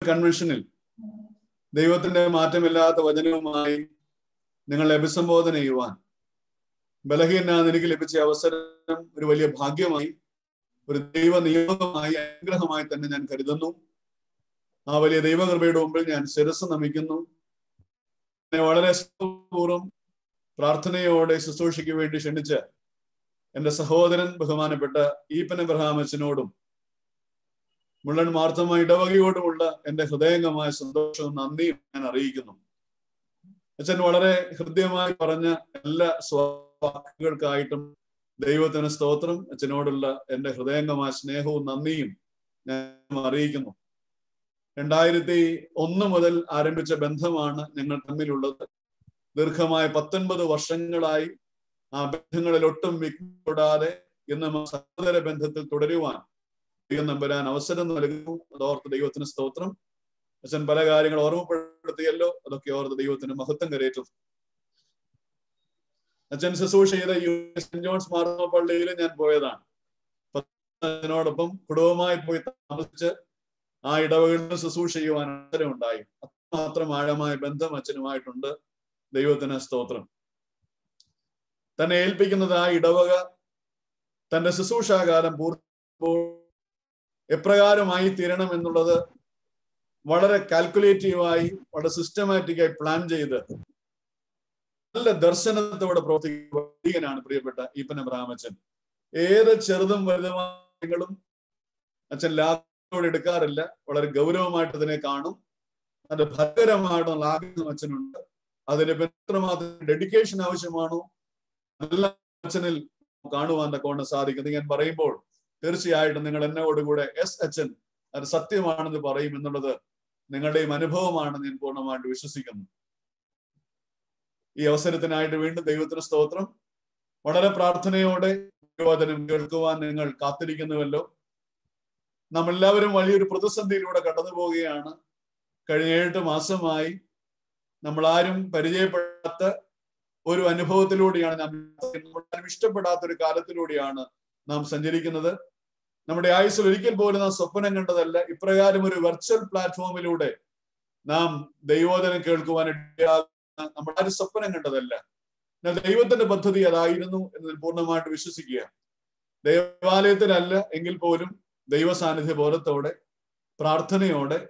കൺവെൻഷനിൽ ദൈവത്തിന്റെ മാറ്റമില്ലാത്ത വചനവുമായി നിങ്ങളെ അഭിസംബോധന ചെയ്യുവാൻ ബലഹീനാണ് എനിക്ക് ലഭിച്ച അവസരം ഒരു വലിയ ഭാഗ്യമായി, ഒരു ദൈവ നിയോഗമായി, അനുഗ്രഹമായി തന്നെ ഞാൻ കരുതുന്നു. ആ വലിയ ദൈവകൃപയുടെ മുമ്പിൽ ഞാൻ ശിരസ് നമിക്കുന്നു. എന്നെ വളരെ പൂർവ്വം പ്രാർത്ഥനയോടെ ശുശ്രൂഷയ്ക്ക് വേണ്ടി ക്ഷണിച്ച എന്റെ സഹോദരൻ ബഹുമാനപ്പെട്ട ഈപ്പൻ എബ്രഹാം അച്ഛനോടും മുള്ളൻ മാർത്തമ്മ ഇടവകയോടുമുള്ള എന്റെ ഹൃദയംഗമായ സന്തോഷവും നന്ദിയും ഞാൻ അറിയിക്കുന്നു. അച്ഛൻ വളരെ ഹൃദ്യമായി പറഞ്ഞ എല്ലാ വാക്കുകൾക്കായിട്ടും ദൈവത്തിന് സ്തോത്രം. അച്ഛനോടുള്ള എന്റെ ഹൃദയംഗമായ സ്നേഹവും നന്ദിയും ഞാൻ അറിയിക്കുന്നു. 2001 മുതൽ ആരംഭിച്ച ബന്ധമാണ് ഞങ്ങൾ തമ്മിലുള്ളത്. ദീർഘമായ 19 വർഷങ്ങളായി ആ ബന്ധങ്ങളിൽ ഒട്ടും വിഘ്നപ്പെടാതെ ഇന്ന് സഹോദര ബന്ധത്തിൽ തുടരുവാൻ ദൈവം നമ്പരാൻ അവസരം നൽകുന്നു. അതോർത്ത് ദൈവത്തിന് സ്തോത്രം. അച്ഛൻ പല കാര്യങ്ങൾ ഓർമ്മപ്പെടുത്തിയല്ലോ, അതൊക്കെ ഓർത്ത് ദൈവത്തിന് മഹത്വം കരേറ്റുന്നു. അച്ഛൻ ശുശ്രൂഷ ചെയ്ത സെന്റ് ജോൺസ് മാർത്തോമ പള്ളിയിൽ ഞാൻ പോയതാണ്. അച്ഛനോടൊപ്പം കുടുംബമായി പോയി താമസിച്ച് ആ ഇടവകളിൽ ശുശ്രൂഷ ചെയ്യുവാൻ അവസരം ഉണ്ടായി. അത്രമാത്രം ആഴമായ ബന്ധം അച്ഛനുമായിട്ടുണ്ട്. ദൈവത്തിന് സ്തോത്രം. തന്നെ ഏൽപ്പിക്കുന്നത് ആ ഇടവക തന്റെ ശുശ്രൂഷാകാലം പൂർത്തിയാകുമ്പോൾ എപ്രകാരമായി തീരണം എന്നുള്ളത് വളരെ കാൽക്കുലേറ്റീവായി, വളരെ സിസ്റ്റമാറ്റിക്കായി പ്ലാൻ ചെയ്ത് നല്ല ദർശനത്തോടെ പ്രവർത്തിക്കുകയാണ് പ്രിയപ്പെട്ട ഈപ്പൻ എബ്രഹാം അച്ഛൻ. ഏത് ചെറുതും വലുതുമായും അച്ഛൻ ലാഭത്തോടെ എടുക്കാറില്ല. വളരെ ഗൗരവമായിട്ട് അതിനെ കാണും. അതിന്റെ ഭയങ്കരമായിട്ടുള്ള ആഗ്രഹം അച്ഛനുണ്ട്. അതിന് എത്രമാത്രം ഡെഡിക്കേഷൻ ആവശ്യമാണോ നല്ല അച്ഛനിൽ കാണുവാൻ തക്കോണം സാധിക്കുന്നത്. ഞാൻ പറയുമ്പോൾ തീർച്ചയായിട്ടും നിങ്ങൾ എന്നോടുകൂടെ എസ് അച്ഛൻ അത് സത്യമാണെന്ന് പറയും എന്നുള്ളത് നിങ്ങളുടെയും അനുഭവമാണെന്ന് ഞാൻ പൂർണ്ണമായിട്ട് വിശ്വസിക്കുന്നു. ഈ അവസരത്തിനായിട്ട് വീണ്ടും ദൈവത്തിന് സ്തോത്രം. വളരെ പ്രാർത്ഥനയോടെ വചനം കേൾക്കുവാൻ നിങ്ങൾ കാത്തിരിക്കുന്നുവല്ലോ. നമ്മളെല്ലാവരും വലിയൊരു പ്രതിസന്ധിയിലൂടെ കടന്നു പോവുകയാണ്. കഴിഞ്ഞ 8 മാസമായി നമ്മളാരും പരിചയപ്പെടാത്ത ഒരു അനുഭവത്തിലൂടെയാണ് നാം ഇഷ്ടപ്പെടാത്ത ഒരു കാലത്തിലൂടെയാണ് നാം സഞ്ചരിക്കുന്നത്. നമ്മുടെ ആയുസ്സിൽ ഒരിക്കൽ പോലും നാം സ്വപ്നം കണ്ടതല്ല ഇപ്രകാരം ഒരു വെർച്വൽ പ്ലാറ്റ്ഫോമിലൂടെ നാം ദൈവവചനം കേൾക്കുവാൻ നമ്മളാരും സ്വപ്നം കണ്ടതല്ല. എന്നാൽ ദൈവത്തിന്റെ പദ്ധതി അതായിരുന്നു എന്നതിൽ പൂർണ്ണമായിട്ട് വിശ്വസിക്കുക. ദേവാലയത്തിലല്ല എങ്കിൽ പോലും ദൈവ സാന്നിധ്യ ബോധത്തോടെ, പ്രാർത്ഥനയോടെ,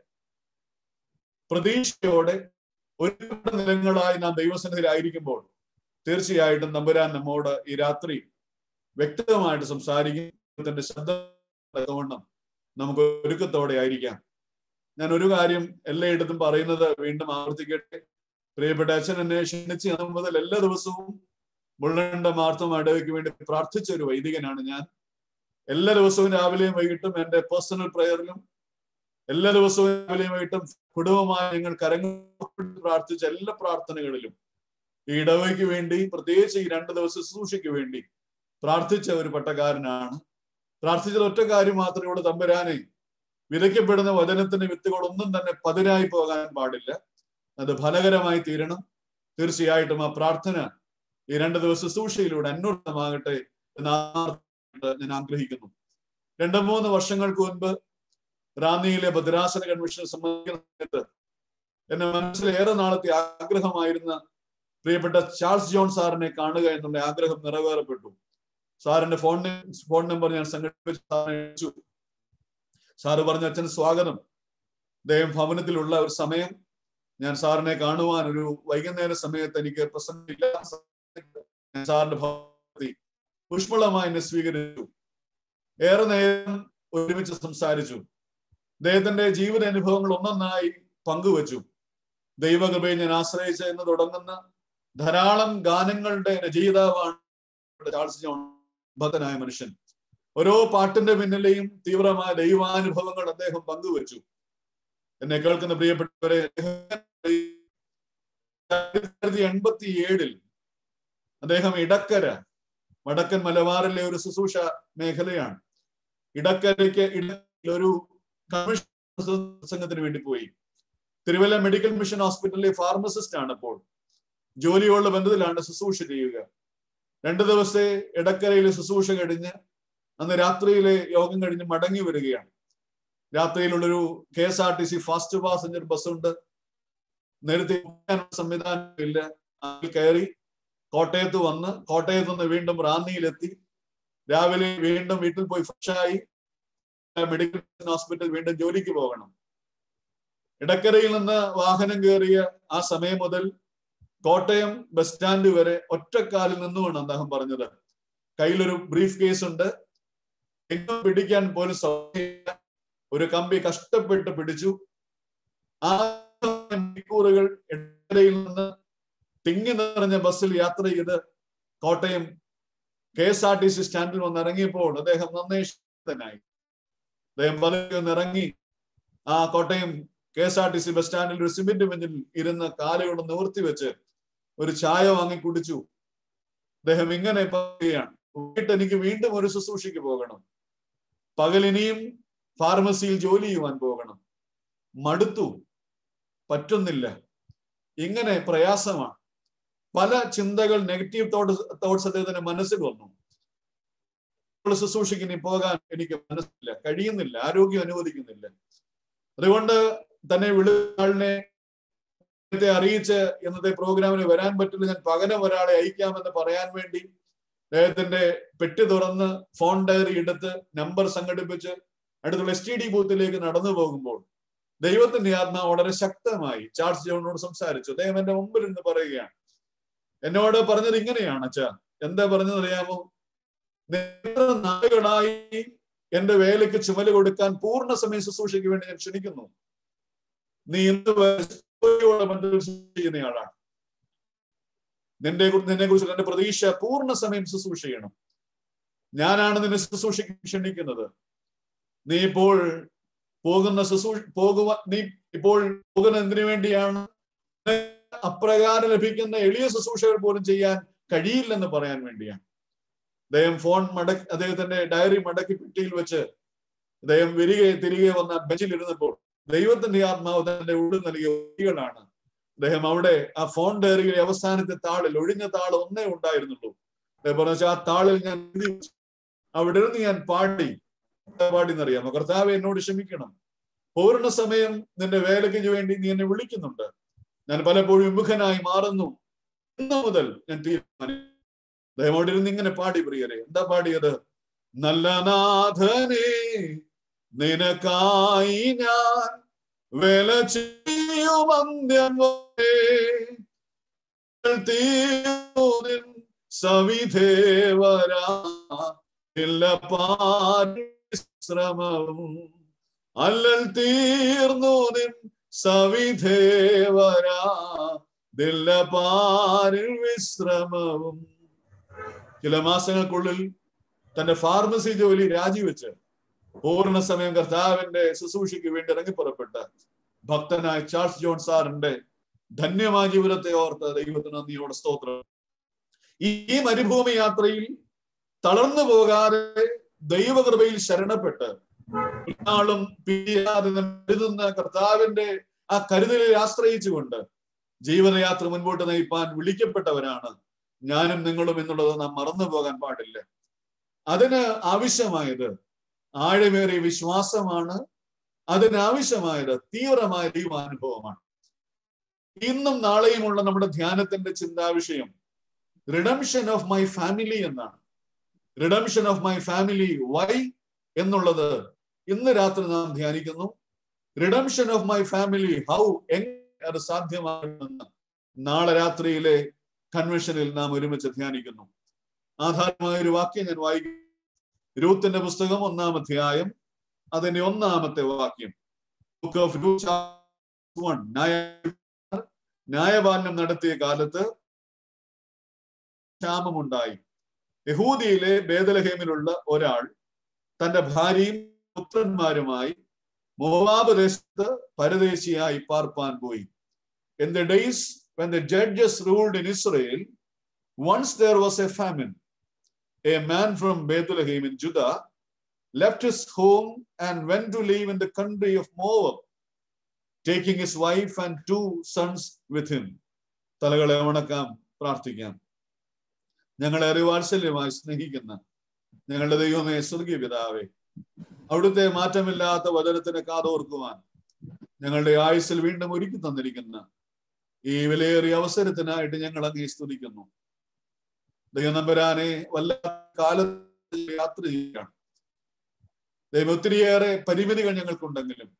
പ്രതീക്ഷയോടെ ഒരുപാട് നിലങ്ങളായി നാം ദൈവസന്നിധിയിലായിരിക്കുമ്പോൾ തീർച്ചയായിട്ടും തമ്പുരാൻ നമ്മോട് ഈ രാത്രി വ്യക്തമായിട്ട് സംസാരിക്കുന്നതിന്റെ ശബ്ദം നമുക്ക് ഒരുക്കത്തോടെ ആയിരിക്കാം. ഞാൻ ഒരു കാര്യം എല്ലായിടത്തും പറയുന്നത് വീണ്ടും ആവർത്തിക്കട്ടെ. പ്രിയപ്പെട്ട അച്ഛൻ എന്നെ ക്ഷണിച്ച് മുതൽ എല്ലാ ദിവസവും മുള്ളണ്ട മാർത്തോമ ഇടവയ്ക്ക് വേണ്ടി പ്രാർത്ഥിച്ച ഒരു വൈദികനാണ് ഞാൻ. എല്ലാ ദിവസവും രാവിലെയും വൈകിട്ടും എൻ്റെ പേഴ്സണൽ പ്രയറിലും, എല്ലാ ദിവസവും രാവിലെയും വൈകിട്ടും കുടുംബമായി ഞങ്ങൾ കരങ്ങൾ പ്രാർത്ഥിച്ച എല്ലാ പ്രാർത്ഥനകളിലും ഈ ഇടവയ്ക്ക് വേണ്ടി, പ്രത്യേകിച്ച് ഈ 2 ദിവസ ശുശ്രൂഷയ്ക്ക് വേണ്ടി പ്രാർത്ഥിച്ച ഒരു പട്ടക്കാരനാണ്. പ്രാർത്ഥിച്ചത് ഒറ്റ കാര്യം മാത്രമേ ഉള്ളൂ: തമ്പുരാനെ, വിതയ്ക്കപ്പെടുന്ന വചനത്തിന്റെ വിത്തുകളൊന്നും തന്നെ പതിരായി പോകാൻ പാടില്ല, അത് ഫലകരമായി തീരണം. തീർച്ചയായിട്ടും ആ പ്രാർത്ഥന ഈ 2 ദിവസ ശുശ്രൂഷയിലൂടെ അന്വർത്ഥമാകട്ടെ എന്ന് ഞാൻ ആഗ്രഹിക്കുന്നു. 2-3 വർഷങ്ങൾക്ക് മുൻപ് റാന്നിയിലെ ഭദ്രാസന കൺവെൻഷൻ സംബന്ധിക്കുന്ന സമയത്ത് എന്റെ മനസ്സിൽ ഏറെ നാളത്തെ ആഗ്രഹമായിരുന്ന പ്രിയപ്പെട്ട ചാൾസ് ജോൺ സാറിനെ കാണുക എന്നുള്ള ആഗ്രഹം നിറവേറപ്പെട്ടു. സാറിന്റെ ഫോൺ നമ്പർ ഞാൻ സംഘടിപ്പിച്ചു. സാറ് പറഞ്ഞു, അച്ഛൻ സ്വാഗതം, അദ്ദേഹം ഭവനത്തിലുള്ള ഒരു സമയം ഞാൻ സാറിനെ കാണുവാൻ ഒരു വൈകുന്നേര സമയത്ത് എനിക്ക് പ്രസംഗമില്ല, സാറിന്റെ ഭവനത്തിൽ പുഷ്പളമായി എന്നെ സ്വീകരിച്ചു. ഏറെ നേരം ഒരുമിച്ച് സംസാരിച്ചു. അദ്ദേഹത്തിന്റെ ജീവിത അനുഭവങ്ങൾ ഒന്നൊന്നായി പങ്കുവച്ചു. ദൈവകൃപയെ ഞാൻ ആശ്രയിച്ച എന്ന് തുടങ്ങുന്ന ധാരാളം ഗാനങ്ങളുടെ രചയിതാവാണ് ചാൾസ് ജോൺ. ഭക്തനായ മനുഷ്യൻ. ഓരോ പാട്ടിന്റെ പിന്നിലെയും തീവ്രമായ ദൈവാനുഭവങ്ങൾ അദ്ദേഹം പങ്കുവച്ചു. എന്നെ കേൾക്കുന്ന പ്രിയപ്പെട്ടവരെ, 1987 അദ്ദേഹം ഇടക്കര, വടക്കൻ മലബാറിലെ ഒരു ശുശ്രൂഷ മേഖലയാണ്, ഇടക്കരയ്ക്ക് ഒരു കമ്മീഷൻ പ്രസംഗത്തിന് വേണ്ടി പോയി. തിരുവല്ല മെഡിക്കൽ മിഷൻ ഹോസ്പിറ്റലിലെ ഫാർമസിസ്റ്റ് ആണ്. അപ്പോൾ ജോലിയുള്ള ബന്ധത്തിലാണ് ശുശ്രൂഷ ചെയ്യുക. 2 ദിവസത്തെ ഇടക്കരയിലെ ശുശ്രൂഷ കഴിഞ്ഞ് അന്ന് രാത്രിയിലെ യോഗം കഴിഞ്ഞ് മടങ്ങി വരികയാണ്. രാത്രിയിലുള്ളൊരു KSRTC ഫാസ്റ്റ് പാസഞ്ചർ ബസ്സുണ്ട്. നേരത്തെ സംവിധാനമില്ല. അതിൽ കയറി കോട്ടയത്ത് വന്ന് കോട്ടയത്ത് നിന്ന് വീണ്ടും റാന്നിയിലെത്തി രാവിലെ വീണ്ടും വീട്ടിൽ പോയി ഫ്രഷായി മെഡിക്കൽ ഹോസ്പിറ്റൽ വീണ്ടും ജോലിക്ക് പോകണം. ഇടക്കരയിൽ നിന്ന് വാഹനം കയറിയ ആ സമയം മുതൽ കോട്ടയം ബസ് സ്റ്റാൻഡ് വരെ ഒറ്റക്കാലിൽ നിന്നുമാണ് അദ്ദേഹം പറഞ്ഞത്. കയ്യിലൊരു ബ്രീഫ് കേസ് ഉണ്ട്, എങ്ങും പിടിക്കാൻ പോലും സാധ്യത. ഒരു കമ്പി കഷ്ടപ്പെട്ട് പിടിച്ചു. ആ മണിക്കൂറുകൾ ഇടക്കരയിൽ നിന്ന് തിങ്ങി നിറഞ്ഞ ബസ്സിൽ യാത്ര ചെയ്ത് കോട്ടയം KSRTC സ്റ്റാൻഡിൽ വന്ന് ഇറങ്ങിയപ്പോൾ അദ്ദേഹം നന്നേ ക്ഷീണിതനായി. അദ്ദേഹം പതുക്കെ ഒന്ന് ഇറങ്ങി ആ കോട്ടയം KSRTC ബസ് സ്റ്റാൻഡിൽ ഒരു സിമെന്റ് ബെഞ്ചിൽ ഇരുന്ന് കാലുകൊണ്ട് നിവർത്തി വെച്ച് ഒരു ചായ വാങ്ങി കുടിച്ചു. അദ്ദേഹം ഇങ്ങനെ പറയുകയാണ്, വൈകിട്ട് എനിക്ക് വീണ്ടും ഒരു ശുശ്രൂഷയ്ക്ക് പോകണം, പകലിനിയും ഫാർമസിയിൽ ജോലി ചെയ്യുവാൻ പോകണം, മടുത്തു, പറ്റുന്നില്ല. ഇങ്ങനെ പ്രയാസമാണ്. പല ചിന്തകൾ, നെഗറ്റീവ് തോട്ട്സ് അദ്ദേഹത്തിന്റെ മനസ്സിൽ വന്നു. ശുശ്രൂഷയ്ക്ക് ഇനി പോകാൻ എനിക്ക് മനസ്സില്ല, കഴിയുന്നില്ല, ആരോഗ്യം അനുവദിക്കുന്നില്ല. അതുകൊണ്ട് തന്നെ വിളിയാളിനെ അറിയിച്ച് ഇന്നത്തെ പ്രോഗ്രാമിന് വരാൻ പറ്റില്ല, ഞാൻ പകരം ഒരാളെ അയക്കാമെന്ന് പറയാൻ വേണ്ടി അദ്ദേഹത്തിന്റെ പെട്ടി തുറന്ന് ഫോൺ ഡയറി എടുത്ത് നമ്പർ സംഘടിപ്പിച്ച് അടുത്തുള്ള STD ബൂത്തിലേക്ക് നടന്നു പോകുമ്പോൾ ദൈവത്തിന്റെ ആത്മാവ് വളരെ ശക്തമായി ചാൾസ് ജോണിനോട് സംസാരിച്ചു. അദ്ദേഹം എന്റെ മുമ്പിൽ നിന്ന് പറയുകയാണ്, എന്നോട് പറഞ്ഞത് ഇങ്ങനെയാണ്, അച്ഛാ. എന്താ പറഞ്ഞത് അറിയാമോ? നാളുകളായി എന്റെ വേലയ്ക്ക് ചുമല് കൊടുക്കാൻ പൂർണ്ണ സമയം ശുശ്രൂഷയ്ക്ക് വേണ്ടി ഞാൻ ക്ഷണിക്കുന്നു. നീ ഇന്ന് ചെയ്യുന്നയാളാണ്. നിന്നെ കുറിച്ച് എന്റെ പ്രതീക്ഷ പൂർണ്ണ സമയം ശുശ്രൂഷ ചെയ്യണം. ഞാനാണ് നിന്നെ ശുശ്രൂഷയ്ക്ക് ക്ഷണിക്കുന്നത്. നീ ഇപ്പോൾ പോകുന്ന നീ ഇപ്പോൾ പോകുന്ന എന്തിനു വേണ്ടിയാണ്? അപ്രകാരം ലഭിക്കുന്ന എളിയ ശുശ്രൂഷകൾ പോലും ചെയ്യാൻ കഴിയില്ലെന്ന് പറയാൻ വേണ്ടിയാണ്. അദ്ദേഹം ഫോൺ അദ്ദേഹത്തിന്റെ ഡയറി മടക്കി പെട്ടിയിൽ വെച്ച് അദ്ദേഹം തിരികെ വന്ന ബെഞ്ചിൽ ഇരുന്നപ്പോൾ ദൈവത്തിന്റെ ആത്മാവ് തന്റെ ഉള്ളിൽ നൽകിയ വരികളാണ്. അദ്ദേഹം അവിടെ ആ ഫോൺ ഡയറിയിലെ അവസാനത്തെ താളിൽ ഒഴിഞ്ഞ താൾ ഒന്നേ ഉണ്ടായിരുന്നുള്ളൂ. അദ്ദേഹം പറഞ്ഞ ആ താളിൽ ഞാൻ അവിടെ ഇരുന്ന് ഞാൻ പാടിയെന്നറിയാമോ? കർത്താവെ, എന്നോട് ക്ഷമിക്കണം, പൂർണ്ണ സമയം നിന്റെ വേലയ്ക്ക് വേണ്ടി നീ എന്നെ വിളിക്കുന്നുണ്ട്, ഞാൻ പലപ്പോഴും വിമുഖനായി മാറുന്നു, ഇന്നു മുതൽ ഞാൻ തീരുമാനിച്ചു. അദ്ദേഹം അവിടെ ഇരുന്ന് ഇങ്ങനെ പാടി. പ്രിയരെ, എന്താ പാടിയത്? നല്ല നാഥനെ, നിനക്കായി ഞാൻ വേല ചെയ്യുമന്ത്യം സവിധേവരാ ശ്രമവും അല്ലൽ തീർന്നു നിൻ സവിധേവരാ പാരിൽ വിശ്രമവും. ചില മാസങ്ങൾക്കുള്ളിൽ തന്റെ ഫാർമസി ജോലി രാജിവെച്ച് പൂർണ്ണ സമയം കർത്താവിന്റെ ശുശ്രൂഷയ്ക്ക് വേണ്ടി ഇറങ്ങിപ്പുറപ്പെട്ട ഭക്തനായ ചാൾസ് ജോൺ സാറിന്റെ ധന്യമായ ജീവിതത്തെ ഓർത്ത് ദൈവത്തിന് നന്ദിയോടെ സ്തോത്രം. ഈ മരുഭൂമി യാത്രയിൽ തളർന്നു പോകാതെ ദൈവകൃപയിൽ ശരണപ്പെട്ട് നാളും പിരിയാതെ കരുതുന്ന കർത്താവിന്റെ ആ കരുതലിൽ ആശ്രയിച്ചുകൊണ്ട് ജീവിതയാത്ര മുൻപോട്ട് നയിപ്പാൻ വിളിക്കപ്പെട്ടവരാണ് ഞാനും നിങ്ങളും എന്നുള്ളത് നാം മറന്നു പോകാൻ പാടില്ല. അതിന് ആവശ്യമായത് ആഴമേറിയ വിശ്വാസമാണ്. അതിനാവശ്യമായത് തീവ്രമായ ദൈവാനുഭവമാണ്. ഇന്നും നാളെയുമുള്ള നമ്മുടെ ധ്യാനത്തിന്റെ ചിന്താവിഷയം റിഡംഷൻ ഓഫ് മൈ ഫാമിലി എന്നാണ്. Redemption of my family, why എന്നുള്ളത് ഇന്ന് രാത്രി നാം ധ്യാനിക്കുന്നു. Redemption of my family, how, എങ്ങനെ അത് സാധ്യമാകുമെന്ന് നാളെ രാത്രിയിലെ കൺവെൻഷനിൽ നാം ഒരുമിച്ച് ധ്യാനിക്കുന്നു. ആധാരമായ ഒരു വാക്യം ഞാൻ വായിക്കും. രൂത്തിന്റെ പുസ്തകം 1-ാം അധ്യായം അതിന്റെ 1-ാമത്തെ വാക്യം. Book of Ruth 1. ന്യായപാലനം നടത്തിയ കാലത്ത് ക്ഷാമമുണ്ടായി. യഹൂദിയിലെ ബേദലഹേമിലുള്ള ഒരാൾ തന്റെ ഭാര്യയും പുത്രന്മാരുമായി മോവാബ് ദേശത്ത് പരദേശിയായി പാർപ്പാൻ പോയി. In the days when the judges ruled in Israel, once there was a famine. A man from Bethlehem in Judah left his home and went to live in the country of Moab, taking his wife and 2 sons with him. തലകളെ വണക്കാം, പ്രാർത്ഥിക്കാം. ഞങ്ങളെ വാത്സല്യമായി സ്നേഹിക്കുന്ന ഞങ്ങളുടെ ദൈവമേ, സ്വർഗീയ പിതാവേ, അവിടുത്തെ മാറ്റമില്ലാത്ത വചനത്തിന് കാതോർക്കുവാൻ ഞങ്ങളുടെ ആയുസ്സിൽ വീണ്ടും ഒരുക്കി തന്നിരിക്കുന്ന ഈ വിലയേറിയ അവസരത്തിനായിട്ട് ഞങ്ങൾ അങ്ങേ സ്തുതിക്കുന്നു. ദൈവനമ്പരാനെ വല്ലാത്ത കാലത്ത് യാത്ര ചെയ്യുകയാണ്. ദൈവം ഒത്തിരിയേറെ പരിമിതികൾ ഞങ്ങൾക്കുണ്ടെങ്കിലും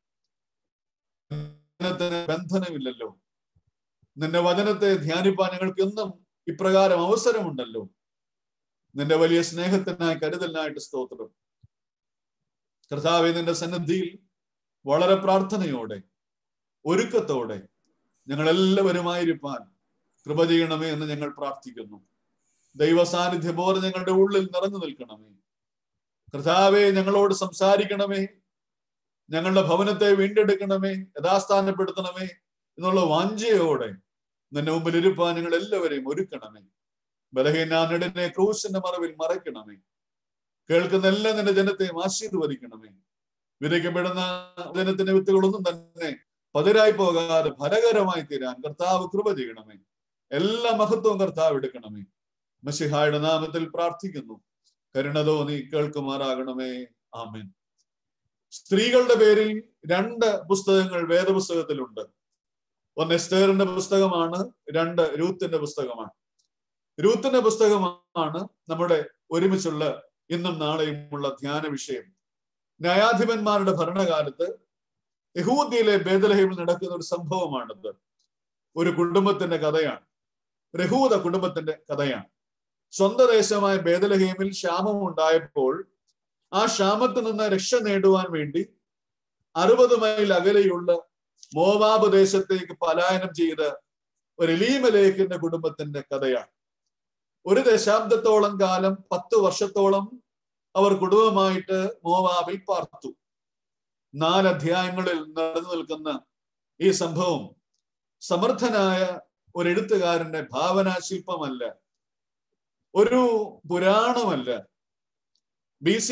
ബന്ധനമില്ലല്ലോ. നിന്റെ വചനത്തെ ധ്യാനിപ്പാൻ ഞങ്ങൾക്ക് എന്നും ഇപ്രകാരം അവസരമുണ്ടല്ലോ. നിന്റെ വലിയ സ്നേഹത്തിനായി കരുതലിനായിട്ട് സ്തോത്രം. കർത്താവേ, നിന്റെ സന്നിധിയിൽ വളരെ പ്രാർത്ഥനയോടെ ഒരുക്കത്തോടെ ഞങ്ങളെല്ലാവരുമായിരിക്കാൻ കൃപ ചെയ്യണമേ എന്ന് ഞങ്ങൾ പ്രാർത്ഥിക്കുന്നു. ദൈവ സാന്നിധ്യബോധം ഞങ്ങളുടെ ഉള്ളിൽ നിറഞ്ഞു നിൽക്കണമേ. കർത്താവേ, ഞങ്ങളോട് സംസാരിക്കണമേ. ഞങ്ങളുടെ ഭവനത്തെ വീണ്ടെടുക്കണമേ, യഥാസ്ഥാനപ്പെടുത്തണമേ എന്നുള്ള വാഞ്ചയോടെ നിന്റെ മുമ്പിൽ ഇരുപ്പാൻ ഞങ്ങൾ എല്ലാവരെയും ഒരുക്കണമേ. ബലഹീനനെ ക്രൂശിന്റെ മറവിൽ മറയ്ക്കണമേ. കേൾക്കുന്ന എല്ലാ നിന്റെ ജനത്തെയും ആശീർവദിക്കണമേ. വിതയ്ക്കപ്പെടുന്ന ജനത്തിന്റെ വിത്തുകളൊന്നും തന്നെ പതിരായി പോകാതെ ഫലകരമായി തീരാൻ കർത്താവ് കൃപ ചെയ്യണമേ. എല്ലാ മഹത്വവും കർത്താവ് എടുക്കണമേ. മശിഹായുടെ നാമത്തിൽ പ്രാർത്ഥിക്കുന്നു. കരുണ തോന്നി കേൾക്കുമാറാകണമേ. ആമേൻ. സ്ത്രീകളുടെ പേരിൽ 2 പുസ്തകങ്ങൾ വേദപുസ്തകത്തിലുണ്ട്. ഒന്ന് എസ്തേറിന്റെ പുസ്തകമാണ്, 2 രൂത്തിന്റെ പുസ്തകമാണ്. രൂത്തിന്റെ പുസ്തകമാണ് നമ്മുടെ ഒരുമിച്ചുള്ള ഇന്നും നാളെയുമുള്ള ധ്യാന വിഷയം. ന്യായാധിപന്മാരുടെ ഭരണകാലത്ത് യഹൂദ്യയിലെ ബേത്ലഹേമിൽ നടക്കുന്ന ഒരു സംഭവമാണിത്. ഒരു കുടുംബത്തിന്റെ കഥയാണ്. ഒരു യഹൂദ കുടുംബത്തിന്റെ കഥയാണ്. സ്വന്തം ദേശമായ ബേത്ലഹേമിൽ ക്ഷാമം ഉണ്ടായപ്പോൾ ആ ക്ഷാമത്തിൽ നിന്ന് രക്ഷ നേടുവാൻ വേണ്ടി 60 മൈൽ അകലെയുള്ള മോവാബ് ദേശത്തേക്ക് പലായനം ചെയ്ത ഒരു എലീമേലെക്കിന്റെ കുടുംബത്തിന്റെ കഥയാണ്. 1 ദശാബ്ദത്തോളം കാലം 10 വർഷത്തോളം അവർ കുടുംബമായിട്ട് മോവാബിൽ പാർത്തു. 4 അധ്യായങ്ങളിൽ നടന്നു നിൽക്കുന്ന ഈ സംഭവം സമർത്ഥനായ ഒരു എഴുത്തുകാരന്റെ ഭാവനാശില്പമല്ല, ഒരു പുരാണമല്ല. BC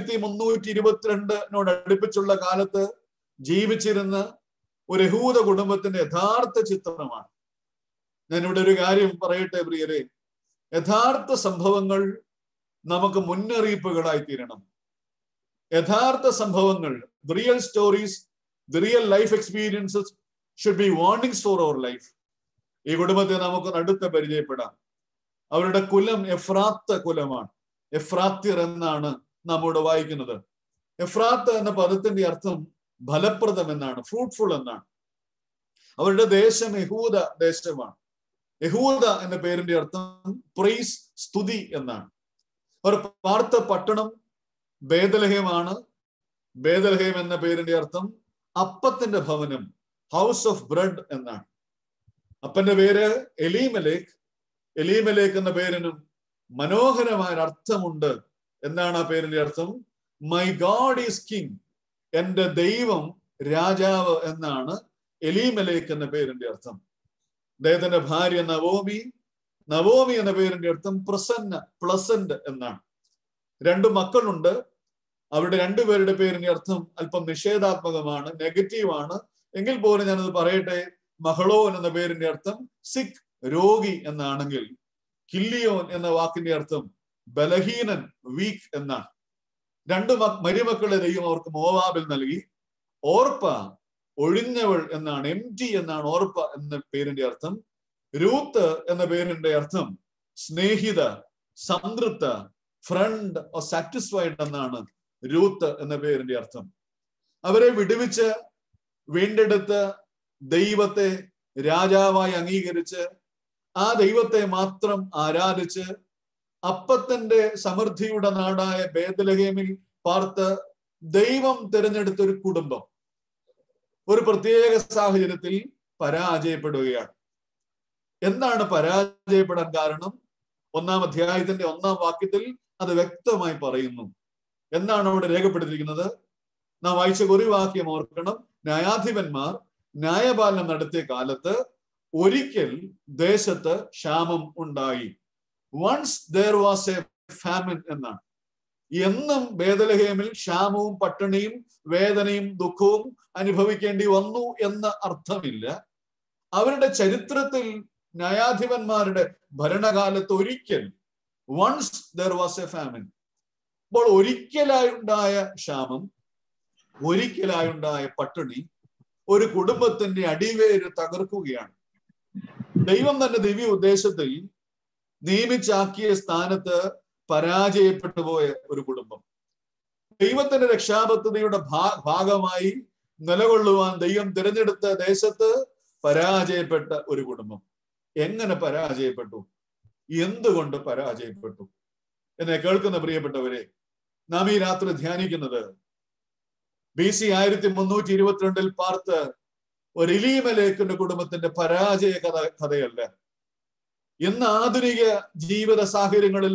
1322 അടുപ്പിച്ചുള്ള കാലത്ത് ജീവിച്ചിരുന്ന ഒരു യഹൂദ കുടുംബത്തിന്റെ യഥാർത്ഥ ചിത്രമാണ്. ഞാനിവിടെ ഒരു കാര്യം പറയട്ടെ പ്രിയരെ. യഥാർത്ഥ സംഭവങ്ങൾ നമുക്ക് മുന്നറിയിപ്പുകളായി തീരണം. യഥാർത്ഥ സംഭവങ്ങൾ, the real stories, the real life experiences should be warnings for our life. ഈ കുടുംബത്തെ നമുക്ക് അടുത്ത് പരിചയപ്പെടാം. അവരുടെ കുലം എഫ്രാത്ത് കുലമാണ്. എഫ്രാത്യർ എന്നാണ് നമ്മോട് വായിക്കുന്നത്. എഫ്രാത്ത് എന്ന പദത്തിന്റെ അർത്ഥം ഫലപ്രദം എന്നാണ്, ഫ്രൂട്ട്ഫുൾ എന്നാണ്. അവരുടെ ദേശം യഹൂദ ദേശമാണ്. യഹൂദ എന്ന പേരിന്റെ അർത്ഥം പ്രൈസ്, സ്തുതി എന്നാണ്. അവർ പാർത്ത പട്ടണം ബേത്ലഹേമാണ്. ബേത്ലഹേം എന്ന പേരിന്റെ അർത്ഥം അപ്പത്തിന്റെ ഭവനം, ഹൗസ് ഓഫ് ബ്രെഡ് എന്നാണ്. അപ്പന്റെ പേര് എലീമേലെക്ക്. എലീമേലെക്ക് എന്ന പേരിനും മനോഹരമായ അർത്ഥമുണ്ട്. എന്താണ് ആ പേരിന്റെ അർത്ഥം? My God is king. എന്റെ ദൈവം രാജാവ് എന്നാണ് എലീമേലെക്ക് എന്ന പേരിന്റെ അർത്ഥം. അദ്ദേഹത്തിന്റെ ഭാര്യ നവോമി. നവോമി എന്ന പേരിന്റെ അർത്ഥം പ്രസന്ന, പ്ലസന്റ് എന്നാണ്. 2 മക്കളുണ്ട്. അവരുടെ 2 പേരുടെ പേരിന്റെ അർത്ഥം അല്പം നിഷേധാത്മകമാണ്, നെഗറ്റീവാണ്. എങ്കിൽ പോലും ഞാനത് പറയട്ടെ. മഹളോൻ എന്ന പേരിന്റെ അർത്ഥം സിക്ക്, രോഗി എന്നാണെങ്കിൽ കില്ലിയോൻ എന്ന വാക്കിന്റെ അർത്ഥം ബലഹീനൻ, വീക്ക് എന്നാണ്. 2 മരുമക്കളെ ദൈവം അവർക്ക് മോവാബിൽ നൽകി. ഓർപ്പ ഒഴിഞ്ഞവൾ എന്നാണ്, എംറ്റി എന്നാണ് ഓർപ്പ എന്ന പേരിന്റെ അർത്ഥം. രൂത്ത് എന്ന പേരിന്റെ അർത്ഥം സ്നേഹിത, സംതൃപ്ത, ഫ്രണ്ട് ഓർ സാറ്റിസ്ഫൈഡ് എന്നാണ് രൂത്ത് എന്ന പേരിന്റെ അർത്ഥം. അവരെ വിടുവിച്ച് വീണ്ടെടുത്ത് ദൈവത്തെ രാജാവായി അംഗീകരിച്ച് ആ ദൈവത്തെ മാത്രം ആരാധിച്ച് അപ്പത്തിന്റെ സമൃദ്ധിയുടെ നാടായ ബേത്ലഹേമിൽ പാർത്ത് ദൈവം തിരഞ്ഞെടുത്തൊരു കുടുംബം ഒരു പ്രത്യേക സാഹചര്യത്തിൽ പരാജയപ്പെടുകയാണ്. എന്താണ് പരാജയപ്പെടാൻ കാരണം? 1-ാം അധ്യായത്തിന്റെ 1-ാം വാക്യത്തിൽ അത് വ്യക്തമായി പറയുന്നു. എന്നാണ് അവിടെ രേഖപ്പെടുത്തിയിരിക്കുന്നത്? നാം വായിച്ച ഒരു വാക്യം ഓർക്കണം. ന്യായാധിപന്മാർ ന്യായപാലനം നടത്തിയ കാലത്ത് ഒരിക്കൽ ദേശത്ത് ക്ഷാമം ഉണ്ടായി. Once there was a famine എന്നാണ്. എന്നും ബേത്ലഹേമിൽ ക്ഷാമവും പട്ടിണിയും വേദനയും ദുഃഖവും അനുഭവിക്കേണ്ടി വന്നു എന്ന അർത്ഥമില്ല. അവരുടെ ചരിത്രത്തിൽ ന്യായാധിപന്മാരുടെ ഭരണകാലത്ത് ഒരിക്കൽ, once there was a famine. അപ്പോൾ ഒരിക്കലായി ഉണ്ടായ ക്ഷാമം ഒരിക്കലായുണ്ടായ പട്ടിണി ഒരു കുടുംബത്തിന്റെ അടിവേര് തകർക്കുകയാണ്. ദൈവം തന്നെ ദിവ്യ ഉദ്ദേശത്തിൽ നിയമിച്ചാക്കിയ സ്ഥാനത്ത് പരാജയപ്പെട്ടു പോയ ഒരു കുടുംബം, ദൈവത്തിന്റെ രക്ഷാപദ്ധതിയുടെ ഭാഗമായി നിലകൊള്ളുവാൻ ദൈവം തിരഞ്ഞെടുത്ത ദേശത്ത് പരാജയപ്പെട്ട ഒരു കുടുംബം. എങ്ങനെ പരാജയപ്പെട്ടു? എന്തുകൊണ്ട് പരാജയപ്പെട്ടു? എന്നെ കേൾക്കുന്ന പ്രിയപ്പെട്ടവരെ, നാം ഈ രാത്രി ധ്യാനിക്കുന്നത് BC 1322 പാർത്ത് ഒരു എലീമേലെക്കിന്റെ കുടുംബത്തിന്റെ പരാജയ കഥയല്ല. ഇന്ന് ആധുനിക ജീവിത സാഹചര്യങ്ങളിൽ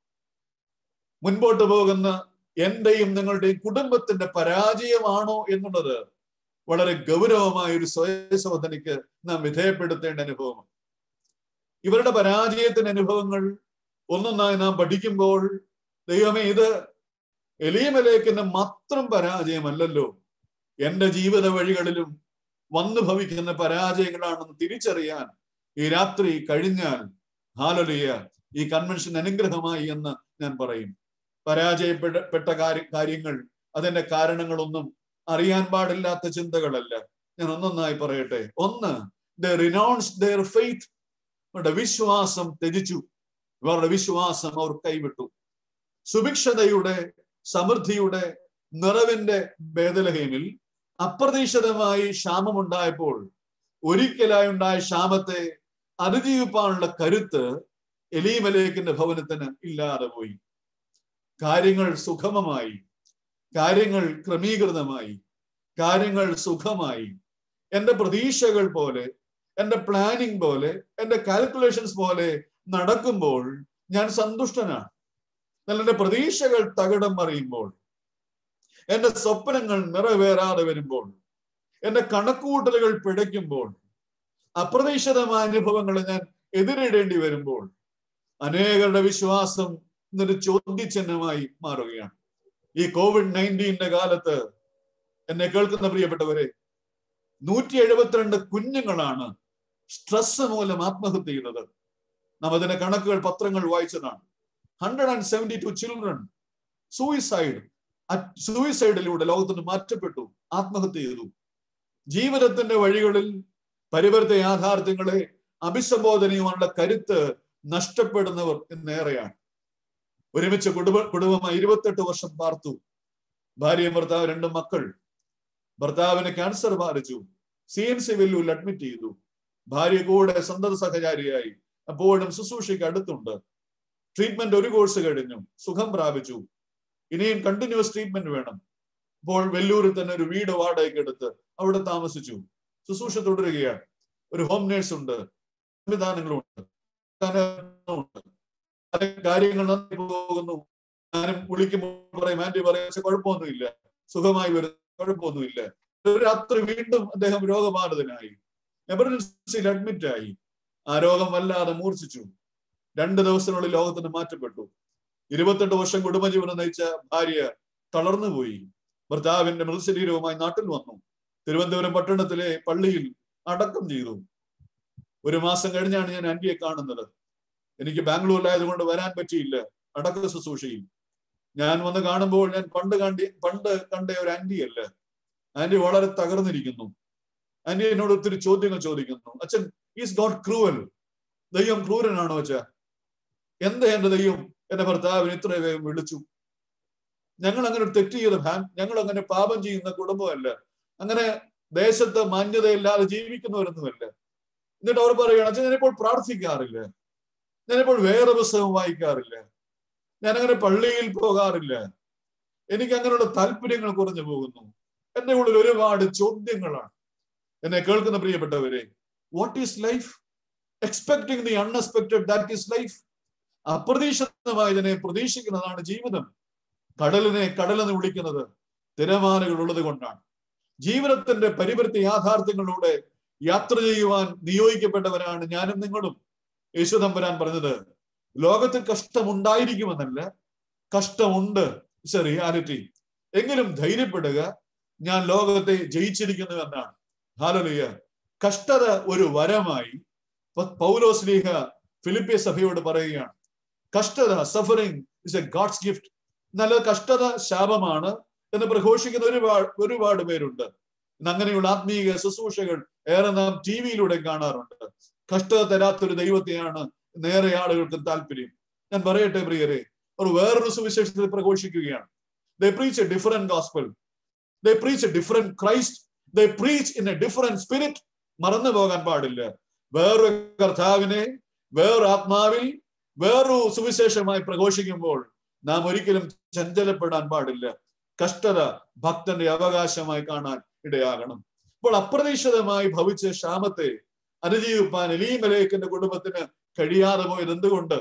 മുൻപോട്ട് പോകുന്ന എന്റെയും നിങ്ങളുടെയും കുടുംബത്തിന്റെ പരാജയമാണോ എന്നുള്ളത് വളരെ ഗൗരവമായ ഒരു സ്വയശോധനയ്ക്ക് നാം വിധേയപ്പെടുത്തേണ്ട അനുഭവമാണ്. ഇവരുടെ പരാജയത്തിന്റെ അനുഭവങ്ങൾ ഒന്നൊന്നായി നാം പഠിക്കുമ്പോൾ, ദൈവമേ, ഇത് എലീമേലെക്കിന്റെ മാത്രം പരാജയമല്ലല്ലോ, എന്റെ ജീവിത വഴികളിലും വന്നു ഭവിക്കുന്ന പരാജയങ്ങളാണെന്ന് തിരിച്ചറിയാൻ ഈ രാത്രി കഴിഞ്ഞാൽ ഹല്ലേലൂയ, ഈ കൺവെൻഷൻ അനുഗ്രഹമായി എന്ന് ഞാൻ പറയും. പരാജയപ്പെട്ട കാര്യങ്ങൾ, അതിന്റെ കാരണങ്ങളൊന്നും അറിയാൻ പാടില്ലാത്ത ചിന്തകളല്ല. ഞാൻ ഒന്നൊന്നായി പറയട്ടെ. ഒന്ന്, they renounced their faith. അവരുടെ വിശ്വാസം ത്യജിച്ചു. അവരുടെ വിശ്വാസം അവർ കൈവിട്ടു. സുഭിക്ഷതയുടെ, സമൃദ്ധിയുടെ, നിറവിന്റെ ബേഥലഹേമിൽ അപ്രതീക്ഷിതമായി ക്ഷാമമുണ്ടായപ്പോൾ ഒരിക്കലായി ഉണ്ടായ ക്ഷാമത്തെ അതിജീവിപ്പാനുള്ള കരുത്ത് എലീമേലെക്കിന്റെ ഭവനത്തിന് ഇല്ലാതെ പോയി. കാര്യങ്ങൾ സുഗമമായി, കാര്യങ്ങൾ ക്രമീകൃതമായി, കാര്യങ്ങൾ സുഖമായി. എന്റെ പ്രതീക്ഷകൾ പോലെ, എന്റെ പ്ലാനിങ് പോലെ, എന്റെ കാൽക്കുലേഷൻസ് പോലെ നടക്കുമ്പോൾ ഞാൻ സന്തുഷ്ടനാണ്. എന്നാൽ എന്റെ പ്രതീക്ഷകൾ തകിടം മറിയുമ്പോൾ, എന്റെ സ്വപ്നങ്ങൾ നിറവേറാതെ വരുമ്പോൾ, എന്റെ കണക്കുകൂട്ടലുകൾ പിഴയ്ക്കുമ്പോൾ, അപ്രതീക്ഷിതമായ അനുഭവങ്ങളെ ഞാൻ എതിരിടേണ്ടി വരുമ്പോൾ അനേകരുടെ വിശ്വാസം എന്നൊരു ചോദ്യചിഹ്നമായി മാറുകയാണ്. ഈ COVID-19 കാലത്ത് എന്നെ കേൾക്കുന്ന പ്രിയപ്പെട്ടവരെ, 172 കുഞ്ഞുങ്ങളാണ് സ്ട്രെസ് മൂലം ആത്മഹത്യ ചെയ്തത്. നാം അതിന്റെ കണക്കുകൾ പത്രങ്ങൾ വായിച്ചതാണ്. 172 ചിൽഡ്രൻ സൂയിസൈഡിലൂടെ ലോകത്തിന് മാറ്റപ്പെട്ടു, ആത്മഹത്യ ചെയ്തു. ജീവിതത്തിന്റെ വഴികളിൽ പരിവർത്തിത യാഥാർത്ഥ്യങ്ങളെ അഭിസംബോധന ചെയ്യുവാനുള്ള കരുത്ത് നഷ്ടപ്പെടുന്നവർ ഇന്നേറെയാണ്. ഒരുമിച്ച് കുടുംബമായി 28 വർഷം പാർത്തു. ഭാര്യയും ഭർത്താവ്, 2 മക്കൾ. ഭർത്താവിന് ക്യാൻസർ ബാധിച്ചു, CNC വെല്ലൂരിൽ അഡ്മിറ്റ് ചെയ്തു. ഭാര്യ കൂടെ സന്തത സഹചാരിയായി അപ്പോഴും ശുശ്രൂഷയ്ക്ക് അടുത്തുണ്ട്. ട്രീറ്റ്മെന്റ് ഒരു കോഴ്സ് കഴിഞ്ഞു, സുഖം പ്രാപിച്ചു. ഇനിയും കണ്ടിന്യൂസ് ട്രീറ്റ്മെന്റ് വേണം. ഇപ്പോൾ വെല്ലൂരിൽ തന്നെ ഒരു വീട് വാടകയ്ക്ക് എടുത്ത് അവിടെ താമസിച്ചു, ശുശ്രൂഷ തുടരുകയാണ്. ഒരു ഹോം നേഴ്സ് ഉണ്ട്, സംവിധാനങ്ങളുണ്ട്, കാര്യങ്ങൾ നന്ദി പോകുന്നു. ഞാനും വിളിക്കുമ്പോൾ പറയും, ആന്റി പറയാ കുഴപ്പമൊന്നുമില്ല, സുഖമായി വരുന്നു, കുഴപ്പമൊന്നുമില്ല. ഒരു രാത്രി വീണ്ടും അദ്ദേഹം രോഗബാധിതനായി, എമർജൻസിയിൽ അഡ്മിറ്റ് ആയി. ആ രോഗം വല്ലാതെ മൂർച്ഛിച്ചു. 2 ദിവസത്തിനുള്ളിൽ ലോകത്തിന് മാറ്റപ്പെട്ടു. 28 വർഷം കുടുംബജീവനം നയിച്ച ഭാര്യ തളർന്നുപോയി. ഭർത്താവിന്റെ മൃതശരീരവുമായി നാട്ടിൽ വന്നു. തിരുവനന്തപുരം പട്ടണത്തിലെ പള്ളിയിൽ അടക്കം ചെയ്തു. 1 മാസം കഴിഞ്ഞാണ് ഞാൻ ആന്റിയെ കാണുന്നത്. എനിക്ക് ബാംഗ്ലൂരിലായതുകൊണ്ട് വരാൻ പറ്റിയില്ല അടക്ക ശുശ്രൂഷയിൽ. ഞാൻ വന്ന് കാണുമ്പോൾ ഞാൻ പണ്ട് കണ്ട ഒരു ആന്റിയല്ല. ആന്റി വളരെ തകർന്നിരിക്കുന്നു. ആന്റി എന്നോട് ഒത്തിരി ചോദ്യങ്ങൾ ചോദിക്കുന്നു. അച്ഛൻ, ഈസ് ഗോഡ് ക്രൂവൽ? ദൈവം ക്രൂരനാണോ അച്ഛാ? എന്താ എന്റെ ദൈവം എന്റെ ഭർത്താവിനെ ഇത്ര വേഗം വിളിച്ചു? ഞങ്ങൾ അങ്ങനെ തെറ്റ് ചെയ്ത ഞങ്ങൾ അങ്ങനെ പാപം ചെയ്യുന്ന കുടുംബമല്ല, അങ്ങനെ ദേശത്ത് മാന്യതയില്ലാതെ ജീവിക്കുന്നവരൊന്നുമല്ല. എന്നിട്ട് അവർ പറയുകയാണ്, അച്ഛൻ ഞാനിപ്പോൾ പ്രാർത്ഥിക്കാറില്ല, ഞാനിപ്പോൾ വേറെ പുസ്തകം വായിക്കാറില്ല, ഞാനങ്ങനെ പള്ളിയിൽ പോകാറില്ല, എനിക്ക് അങ്ങനെയുള്ള താല്പര്യങ്ങൾ കുറഞ്ഞു പോകുന്നു. എന്റെ ഉള്ളിൽ ഒരുപാട് ചോദ്യങ്ങളാണ്. എന്നെ കേൾക്കുന്ന പ്രിയപ്പെട്ടവരെ, what is life? Expecting the unexpected, that is life. അപ്രതീക്ഷിതമായതിനെ പ്രതീക്ഷിക്കുന്നതാണ് ജീവിതം. കടലിനെ കടലെന്ന് വിളിക്കുന്നത് തിരമാലകൾ ഉള്ളത് കൊണ്ടാണ്. ജീവിതത്തിന്റെ പരിവർത്തി യാഥാർത്ഥ്യങ്ങളിലൂടെ യാത്ര ചെയ്യുവാൻ നിയോഗിക്കപ്പെട്ടവരാണ് ഞാനും നിങ്ങളും. യേശു തമ്പുരാൻ പറഞ്ഞത്, ലോകത്തിൽ കഷ്ടമുണ്ടായിരിക്കുമെന്നല്ല, കഷ്ടമുണ്ട്, ഇറ്റ്സ് എ റിയാലിറ്റി. എങ്കിലും ധൈര്യപ്പെടുക, ഞാൻ ലോകത്തെ ജയിച്ചിരിക്കുന്നു എന്നാണ്. ഹല്ലേലൂയ. കഷ്ടത ഒരു വരമായി പൗലോസ്ലീഹ ഫിലിപ്പിയ സഭയോട് പറയുകയാണ്. കഷ്ടത, suffering is a God's gift. എന്നാൽ കഷ്ടത ശാപമാണ് എന്ന് പ്രഘോഷിക്കുന്ന ഒരുപാട് പേരുണ്ട്. അങ്ങനെയുള്ള ആത്മീയ ശുശ്രൂഷകൾ ഏറെ നാം TV-യിലൂടെ കാണാറുണ്ട്. കഷ്ടത തരാത്തൊരു ദൈവത്തെയാണ് നേരെ ആളുകൾക്ക് താല്പര്യം. ഞാൻ പറയട്ടെ പ്രിയരെ, അവർ വേറൊരു സുവിശേഷത്തിൽ പ്രഘോഷിക്കുകയാണ്. They preach a different gospel. They preach a different Christ. They preach in a different spirit. മറന്നു പോകാൻ പാടില്ല. വേറൊരു കർത്താവിനെ വേറൊരു ആത്മാവിൽ വേറൊരു സുവിശേഷമായി പ്രഘോഷിക്കുമ്പോൾ നാം ഒരിക്കലും ചഞ്ചലപ്പെടാൻ പാടില്ല. കഷ്ടത ഭക്തന്റെ അവകാശമായി കാണാൻ ഇടയാകണം. അപ്പോൾ അപ്രതീക്ഷിതമായി ഭവിച്ച ക്ഷാമത്തെ അതിജീവിപ്പാൻ എലീമേലെക്കിന്റെ കുടുംബത്തിന് കഴിയാതെ പോയത് എന്തുകൊണ്ട്?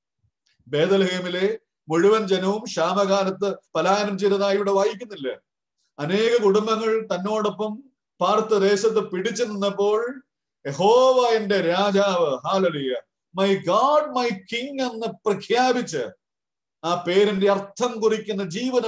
ബേഥലഹേമിലെ മുഴുവൻ ജനവും ക്ഷാമകാലത്ത് പലായനം ചെയ്തതായി ഇവിടെ വായിക്കുന്നില്ല. അനേക കുടുംബങ്ങൾ തന്നോടൊപ്പം പാർത്ത ദേശത്ത് പിടിച്ചു നിന്നപ്പോൾ യഹോവ എന്റെ രാജാവ്, hallelujah, my God my king എന്ന് പ്രഖ്യാപിച്ച് ആ പേരിന്റെ അർത്ഥം കുറിക്കുന്ന ജീവിതം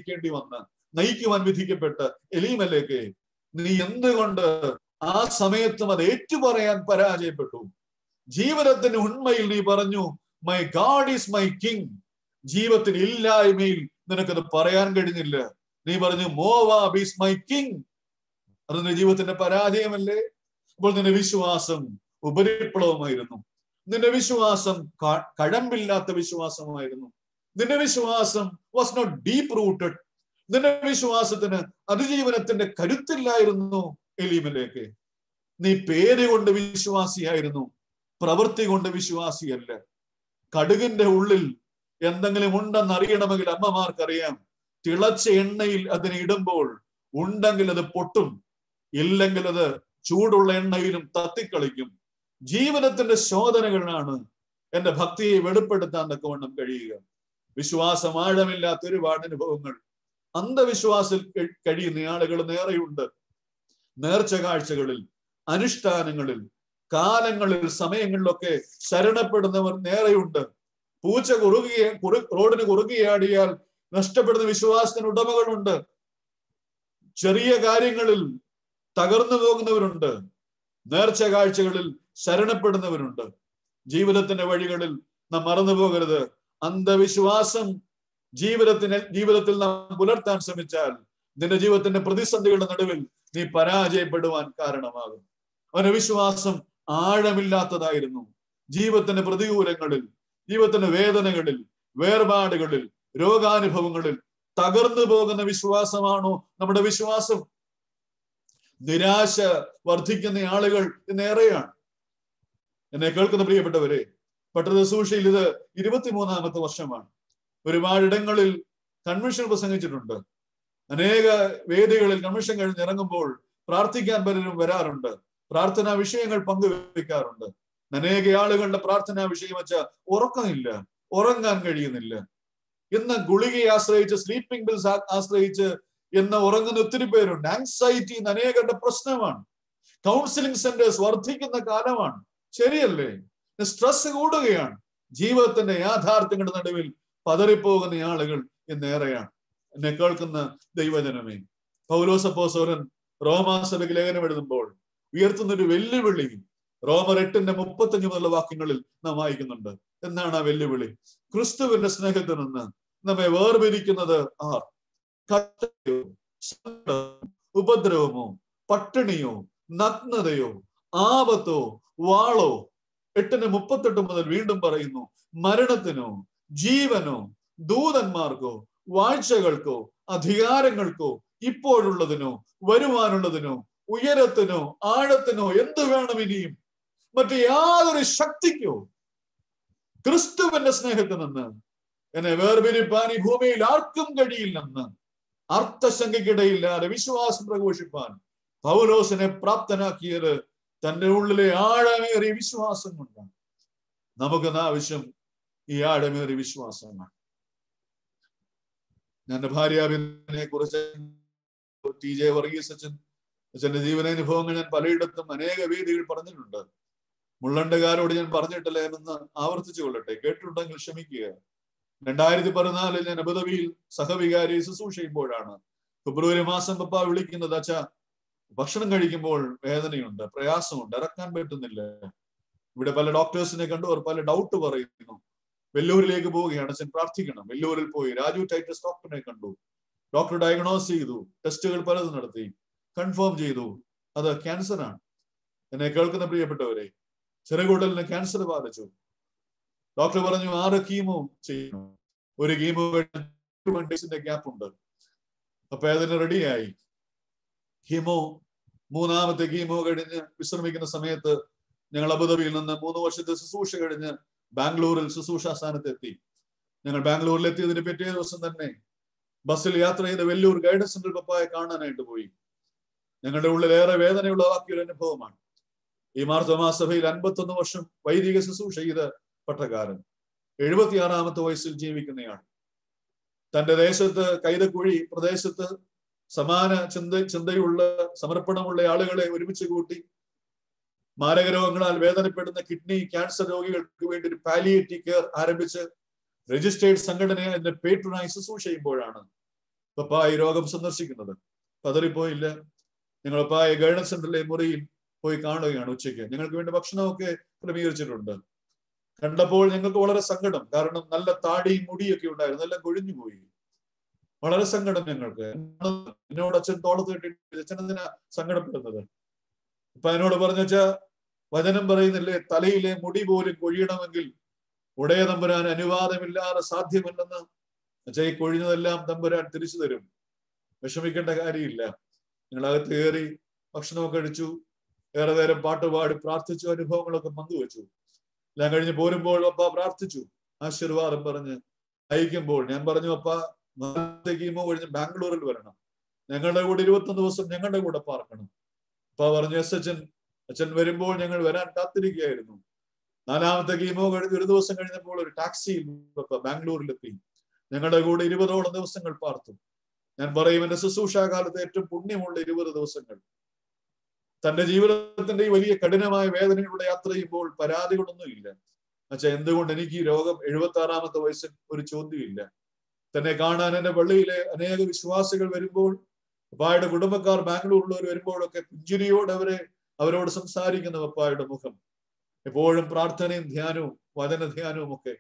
നയിക്കുവാൻ വിധിക്കപ്പെട്ട് എലീമേലെക്ക്, നീ എന്തുകൊണ്ട് ആ സമയത്തും അത് ഏറ്റുപറയാൻ പരാജയപ്പെട്ടു? ജീവിതത്തിന്റെ ഉണ്മയിൽ നീ പറഞ്ഞു my God is my king. ജീവിതത്തിന് ഇല്ലായ്മയിൽ നിനക്കത് പറയാൻ കഴിഞ്ഞില്ല. നീ പറഞ്ഞു മോവാബ് ഈസ് മൈ കിങ്. അത് നിന്റെ ജീവിതത്തിന്റെ പരാജയമല്ലേ? അപ്പോൾ നിന്റെ വിശ്വാസം ഉപരിപ്ലവമായിരുന്നു. നിന്റെ വിശ്വാസം കഴമ്പില്ലാത്ത വിശ്വാസമായിരുന്നു. നിന്റെ വിശ്വാസം വാസ് നോട്ട് ഡീപ്പ് റൂട്ടഡ്. നിന്റെ വിശ്വാസത്തിന് അതിജീവനത്തിന്റെ കരുത്തില്ലായിരുന്നു. എലീമേലെക്ക്, നീ പേര് കൊണ്ട് വിശ്വാസിയായിരുന്നു, പ്രവൃത്തി കൊണ്ട് വിശ്വാസിയല്ല. കടുകിന്റെ ഉള്ളിൽ എന്തെങ്കിലും ഉണ്ടെന്ന് അറിയണമെങ്കിൽ അമ്മമാർക്കറിയാം. തിളച്ച എണ്ണയിൽ അതിനെ ഇടുമ്പോൾ ഉണ്ടെങ്കിൽ അത് പൊട്ടും, ഇല്ലെങ്കിൽ അത് ചൂടുള്ള എണ്ണയിലും തത്തിക്കളിക്കും. ജീവിതത്തിന്റെ ശോധനകളാണ് എന്റെ ഭക്തിയെ വെളിപ്പെടുത്താൻ തക്കവണ്ണം കഴിയുക. വിശ്വാസം ആഴമില്ലാത്ത ഒരുപാട് അനുഭവങ്ങൾ, അന്ധവിശ്വാസത്തിൽ കഴിയുന്ന ആളുകൾ നേരെയുണ്ട്. നേർച്ച കാഴ്ചകളിൽ, അനുഷ്ഠാനങ്ങളിൽ, കാലങ്ങളിൽ, സമയങ്ങളിലൊക്കെ ശരണപ്പെടുന്നവർ നേരെയുണ്ട്. പൂച്ച റോഡിന് കുറുകിയാടിയാൽ നഷ്ടപ്പെടുന്ന വിശ്വാസത്തിന് ഉടമകളുണ്ട്. ചെറിയ കാര്യങ്ങളിൽ തകർന്നു പോകുന്നവരുണ്ട്. നേർച്ച കാഴ്ചകളിൽ ശരണപ്പെടുന്നവരുണ്ട്. ജീവിതത്തിന്റെ വഴികളിൽ നാം മറന്നു പോകരുത്. അന്ധവിശ്വാസം ജീവിതത്തിൽ നാം പുലർത്താൻ ശ്രമിച്ചാൽ നിന്റെ ജീവിതത്തിന്റെ പ്രതിസന്ധികളുടെ നടുവിൽ നീ പരാജയപ്പെടുവാൻ കാരണമാകും. അവന്റെ വിശ്വാസം ആഴമില്ലാത്തതായിരുന്നു. ജീവിതത്തിന്റെ പ്രതികൂലങ്ങളിൽ, ജീവിതത്തിന്റെ വേദനകളിൽ, വേർപാടുകളിൽ, രോഗാനുഭവങ്ങളിൽ തകർന്നു പോകുന്ന വിശ്വാസമാണോ നമ്മുടെ വിശ്വാസം? നിരാശ വർദ്ധിക്കുന്ന ആളുകൾ ഇന്നേറെയാണ്. എന്നെ കേൾക്കുന്ന പ്രിയപ്പെട്ടവരെ, പട്ടണസൂഷയിൽ ഇത് 23ാമത്തെ വർഷമാണ്. ഒരുപാട് ഇടങ്ങളിൽ കൺവെൻഷൻ പ്രസംഗിച്ചിട്ടുണ്ട്. അനേക വേദികളിൽ കൺവെൻഷൻ കഴിഞ്ഞ് ഇറങ്ങുമ്പോൾ പ്രാർത്ഥിക്കാൻ പലരും വരാറുണ്ട്. പ്രാർത്ഥനാ വിഷയങ്ങൾ പങ്കുവെക്കാറുണ്ട്. അനേക ആളുകളുടെ പ്രാർത്ഥനാ വിഷയം വെച്ചാൽ ഉറക്കമില്ല, ഉറങ്ങാൻ കഴിയുന്നില്ല. ഇന്ന് ഗുളികയെ ആശ്രയിച്ച്, സ്ലീപ്പിംഗ് പിൽസ് ആശ്രയിച്ച് എന്ന് ഉറങ്ങുന്ന ഒത്തിരി പേരുണ്ട്. ആങ്സൈറ്റി അനേകരുടെ പ്രശ്നമാണ്. കൗൺസിലിംഗ് സെന്റേഴ്സ് വർദ്ധിക്കുന്ന കാലമാണ്. ശരിയല്ലേ? സ്ട്രെസ് കൂടുകയാണ്. ജീവിതത്തിന്റെ യാഥാർത്ഥ്യങ്ങളുടെ നടുവിൽ പതറിപ്പോകുന്ന ആളുകൾ ഇന്നേറെയാണ്. എന്നെ കേൾക്കുന്ന ദൈവജനമേ, പൗലോസ് അപ്പോസ്തലൻ റോമാസഭയ്ക്ക് ലേഖനം എഴുതുമ്പോൾ ഉയർത്തുന്ന ഒരു വെല്ലുവിളി റോമർ 8:35 മുതലുള്ള വാക്യങ്ങളിൽ നാം വായിക്കുന്നുണ്ട്. എന്നാണ് ആ വെല്ലുവിളി? ക്രിസ്തുവിന്റെ സ്നേഹത്തിൽ നിന്ന് നമ്മെ വേർപിരിക്കുന്നത് ആർ? കഷ്ടതയോ, ഉപദ്രവമോ, പട്ടിണിയോ, നഗ്നതയോ, ആപത്തോ, വാളോ? 8:38 മുതൽ വീണ്ടും പറയുന്നു, മരണത്തിനോ, ജീവനോ, ദൂതന്മാർക്കോ, വാഴ്ചകൾക്കോ, അധികാരങ്ങൾക്കോ, ഇപ്പോഴുള്ളതിനോ, വരുവാനുള്ളതിനോ, ഉയരത്തിനോ, ആഴത്തിനോ, എന്ത് വേണം ഇനിയും, മറ്റു യാതൊരു ശക്തിക്കോ ക്രിസ്തുവിന്റെ സ്നേഹത്തിൽ നിന്ന് എന്നെ വേർപിരിപ്പാൻ ഈ ഭൂമിയിൽ ആർക്കും കഴിയില്ലെന്ന് അർത്ഥശങ്കയ്ക്കിടയില്ലാതെ വിശ്വാസം പ്രഘോഷിപ്പാൻ പൗലോസിനെ പ്രാപ്തനാക്കിയത് തന്റെ ഉള്ളിലെ ആഴമേറിയ വിശ്വാസം കൊണ്ടാണ്. നമുക്ക് ആവശ്യം ഈ ആഴമേറിയ വിശ്വാസമാണ്. ഞാൻ ഭാര്യാവിനെ കുറിച്ച് TJ വർഗീസ് അച്ഛന്റെ ജീവനാനുഭവങ്ങൾ ഞാൻ പലയിടത്തും അനേക വേദികൾ പറഞ്ഞിട്ടുണ്ട്. മുള്ളണ്ടക്കാരോട് ഞാൻ പറഞ്ഞിട്ടില്ല എന്ന് ആവർത്തിച്ചു കൊള്ളട്ടെ. കേട്ടിട്ടുണ്ടെങ്കിൽ ക്ഷമിക്കുക. 2014 ഞാൻ അബുദാബിയിൽ സഹവികാരി ശുശ്രൂഷ ചെയ്യുമ്പോഴാണ് ഫെബ്രുവരി മാസം പപ്പ വിളിക്കുന്നത്, അച്ഛാ ഭക്ഷണം കഴിക്കുമ്പോൾ വേദനയുണ്ട്, പ്രയാസമുണ്ട്, ഇറക്കാൻ പറ്റുന്നില്ല. ഇവിടെ പല ഡോക്ടേഴ്സിനെ കണ്ടു, അവർ പല ഡൗട്ട് പറയുന്നു. വെല്ലൂരിലേക്ക് പോവുകയാണ്, അച്ഛൻ പ്രാർത്ഥിക്കണം. വെല്ലൂരിൽ പോയി രാജു ടൈറ്റസ് ഡോക്ടറിനെ കണ്ടു. ഡോക്ടർ ഡയഗ്നോസ് ചെയ്തു, ടെസ്റ്റുകൾ പലതും നടത്തി, കൺഫേം ചെയ്തു അത് ക്യാൻസർ ആണ്. എന്നെ കേൾക്കുന്ന പ്രിയപ്പെട്ടവരെ, ചെറുകുടലിന് ക്യാൻസർ ബാധിച്ചു. ഡോക്ടർ പറഞ്ഞു 6 കീമോ ചെയ്യണം. ഒരു കീമോ ഗ്യാപ്പ് ഉണ്ട്. അപ്പൊ അതിന് റെഡിയായി. കീമോ 3ാമത്തെ കീമോ കഴിഞ്ഞ് വിശ്രമിക്കുന്ന സമയത്ത് ഞങ്ങൾ അബുദാബിയിൽ നിന്ന് 3 വർഷത്തെ ശുശ്രൂഷ കഴിഞ്ഞ് ബാംഗ്ലൂരിൽ ശുശ്രൂഷ സ്ഥാനത്തെത്തി. ഞങ്ങൾ ബാംഗ്ലൂരിൽ എത്തിയതിന് പിറ്റേ ദിവസം തന്നെ ബസ്സിൽ യാത്ര ചെയ്ത് വെല്ലൂർ ഗൈഡൻസ് സെന്റർ പപ്പായെ കാണാനായിട്ട് പോയി. ഞങ്ങളുടെ ഉള്ളിൽ ഏറെ വേദനയുള്ളതാക്കിയ ഒരു അനുഭവമാണ്. ഈ മാർത്തോമാ സഭയിൽ 51 വർഷം വൈദിക ശുശ്രൂഷ ചെയ്ത പട്ടക്കാരൻ, 76ാമത്തെ വയസ്സിൽ ജീവിക്കുന്നയാൾ, തന്റെ ദേശത്ത് കൈതക്കുഴി പ്രദേശത്ത് സമാന ചിന്തയുള്ള സമർപ്പണമുള്ള ആളുകളെ ഒരുമിച്ച് കൂട്ടി മാരകരോഗങ്ങളാൽ വേദനപ്പെടുന്ന കിഡ്നി ക്യാൻസർ രോഗികൾക്ക് വേണ്ടി ഒരു പാലിയേറ്റീവ് കെയർ ആരംഭിച്ച് രജിസ്റ്റേർഡ് സംഘടനയെ അതിന്റെ പേട്രനായി ശുശ്രൂഷ ചെയ്യുമ്പോഴാണ് പപ്പ ഈ രോഗം സന്ദർശിക്കുന്നത്. പതറിപ്പോയില്ല. ഞങ്ങൾ പപ്പായ ഗൈഡൻസ് സെന്ററിലെ മുറിയിൽ പോയി കാണുകയാണ്. ഉച്ചയ്ക്ക് ഞങ്ങൾക്ക് വേണ്ടി ഭക്ഷണമൊക്കെ ക്രമീകരിച്ചിട്ടുണ്ട്. കണ്ടപ്പോൾ ഞങ്ങൾക്ക് വളരെ സങ്കടം. കാരണം നല്ല താടിയും മുടിയൊക്കെ ഉണ്ടായിരുന്നു, എല്ലാം കൊഴിഞ്ഞു പോയി. വളരെ സങ്കടം ഞങ്ങൾക്ക്. എന്നോട് അച്ഛൻ തോളത്ത് കെട്ടിട്ട് അച്ഛൻ എന്തിനാ സങ്കടപ്പെടുന്നത്? ഇപ്പൊ എന്നോട് പറഞ്ഞാ വചനം പറയുന്നില്ലേ, തലയിലെ മുടി പോലും കൊഴിയണമെങ്കിൽ ഉടയ തമ്പുരാൻ അനുവാദമില്ലാതെ സാധ്യമല്ലെന്ന്. അച്ഛാ, ഈ കൊഴിഞ്ഞതെല്ലാം തമ്പുരാൻ തിരിച്ചു തരും, വിഷമിക്കേണ്ട കാര്യമില്ല. ഞങ്ങളകത്ത് കയറി ഭക്ഷണമൊക്കെ കഴിച്ചു, ഏറെ നേരം പാട്ടുപാടി പ്രാർത്ഥിച്ചു, അനുഭവങ്ങളൊക്കെ പങ്കുവെച്ചു. എല്ലാം കഴിഞ്ഞ് പോരുമ്പോൾ അപ്പ പ്രാർത്ഥിച്ചു, ആശീർവാദം പറഞ്ഞ് അയക്കുമ്പോൾ ഞാൻ പറഞ്ഞു, അപ്പ കീമോ കഴിഞ്ഞ് ബാംഗ്ലൂരിൽ വരണം, ഞങ്ങളുടെ കൂടെ 21 ദിവസം ഞങ്ങളുടെ കൂടെ പാർക്കണം. അപ്പ പറഞ്ഞു, എസ് അച്ഛൻ വരുമ്പോൾ ഞങ്ങൾ വരാൻ കാത്തിരിക്കുകയായിരുന്നു. 4ാമത്തെ കീമോ കഴിഞ്ഞ് 1 ദിവസം കഴിഞ്ഞപ്പോൾ ഒരു ടാക്സിയിൽ ബാംഗ്ലൂരിലെത്തി. ഞങ്ങളുടെ കൂടെ 20ഓളം ദിവസങ്ങൾ പാർത്തു. ഞാൻ പറയും, എന്റെ ശുശ്രൂഷാകാലത്ത് ഏറ്റവും പുണ്യമുള്ള 20 ദിവസങ്ങൾ. തന്റെ ജീവിതത്തിന്റെ ഈ വലിയ കഠിനമായ വേദനയിലൂടെ യാത്ര ചെയ്യുമ്പോൾ പരാതികളൊന്നുമില്ല. അച്ഛാ, എന്തുകൊണ്ട് എനിക്ക് ഈ രോഗം? 76ാമത്തെ വയസ്സിൽ ഒരു ചോദ്യമില്ല. തന്നെ കാണാൻ എന്റെ പള്ളിയിലെ അനേക വിശ്വാസികൾ വരുമ്പോൾ, പപ്പായുടെ കുടുംബക്കാർ ബാംഗ്ലൂരിലുള്ളവർ വരുമ്പോഴൊക്കെ പുഞ്ചിരിയോട് അവരോട് സംസാരിക്കുന്ന പപ്പായുടെ മുഖം, എപ്പോഴും പ്രാർത്ഥനയും ധ്യാനവും വചന ധ്യാനവും ഒക്കെ.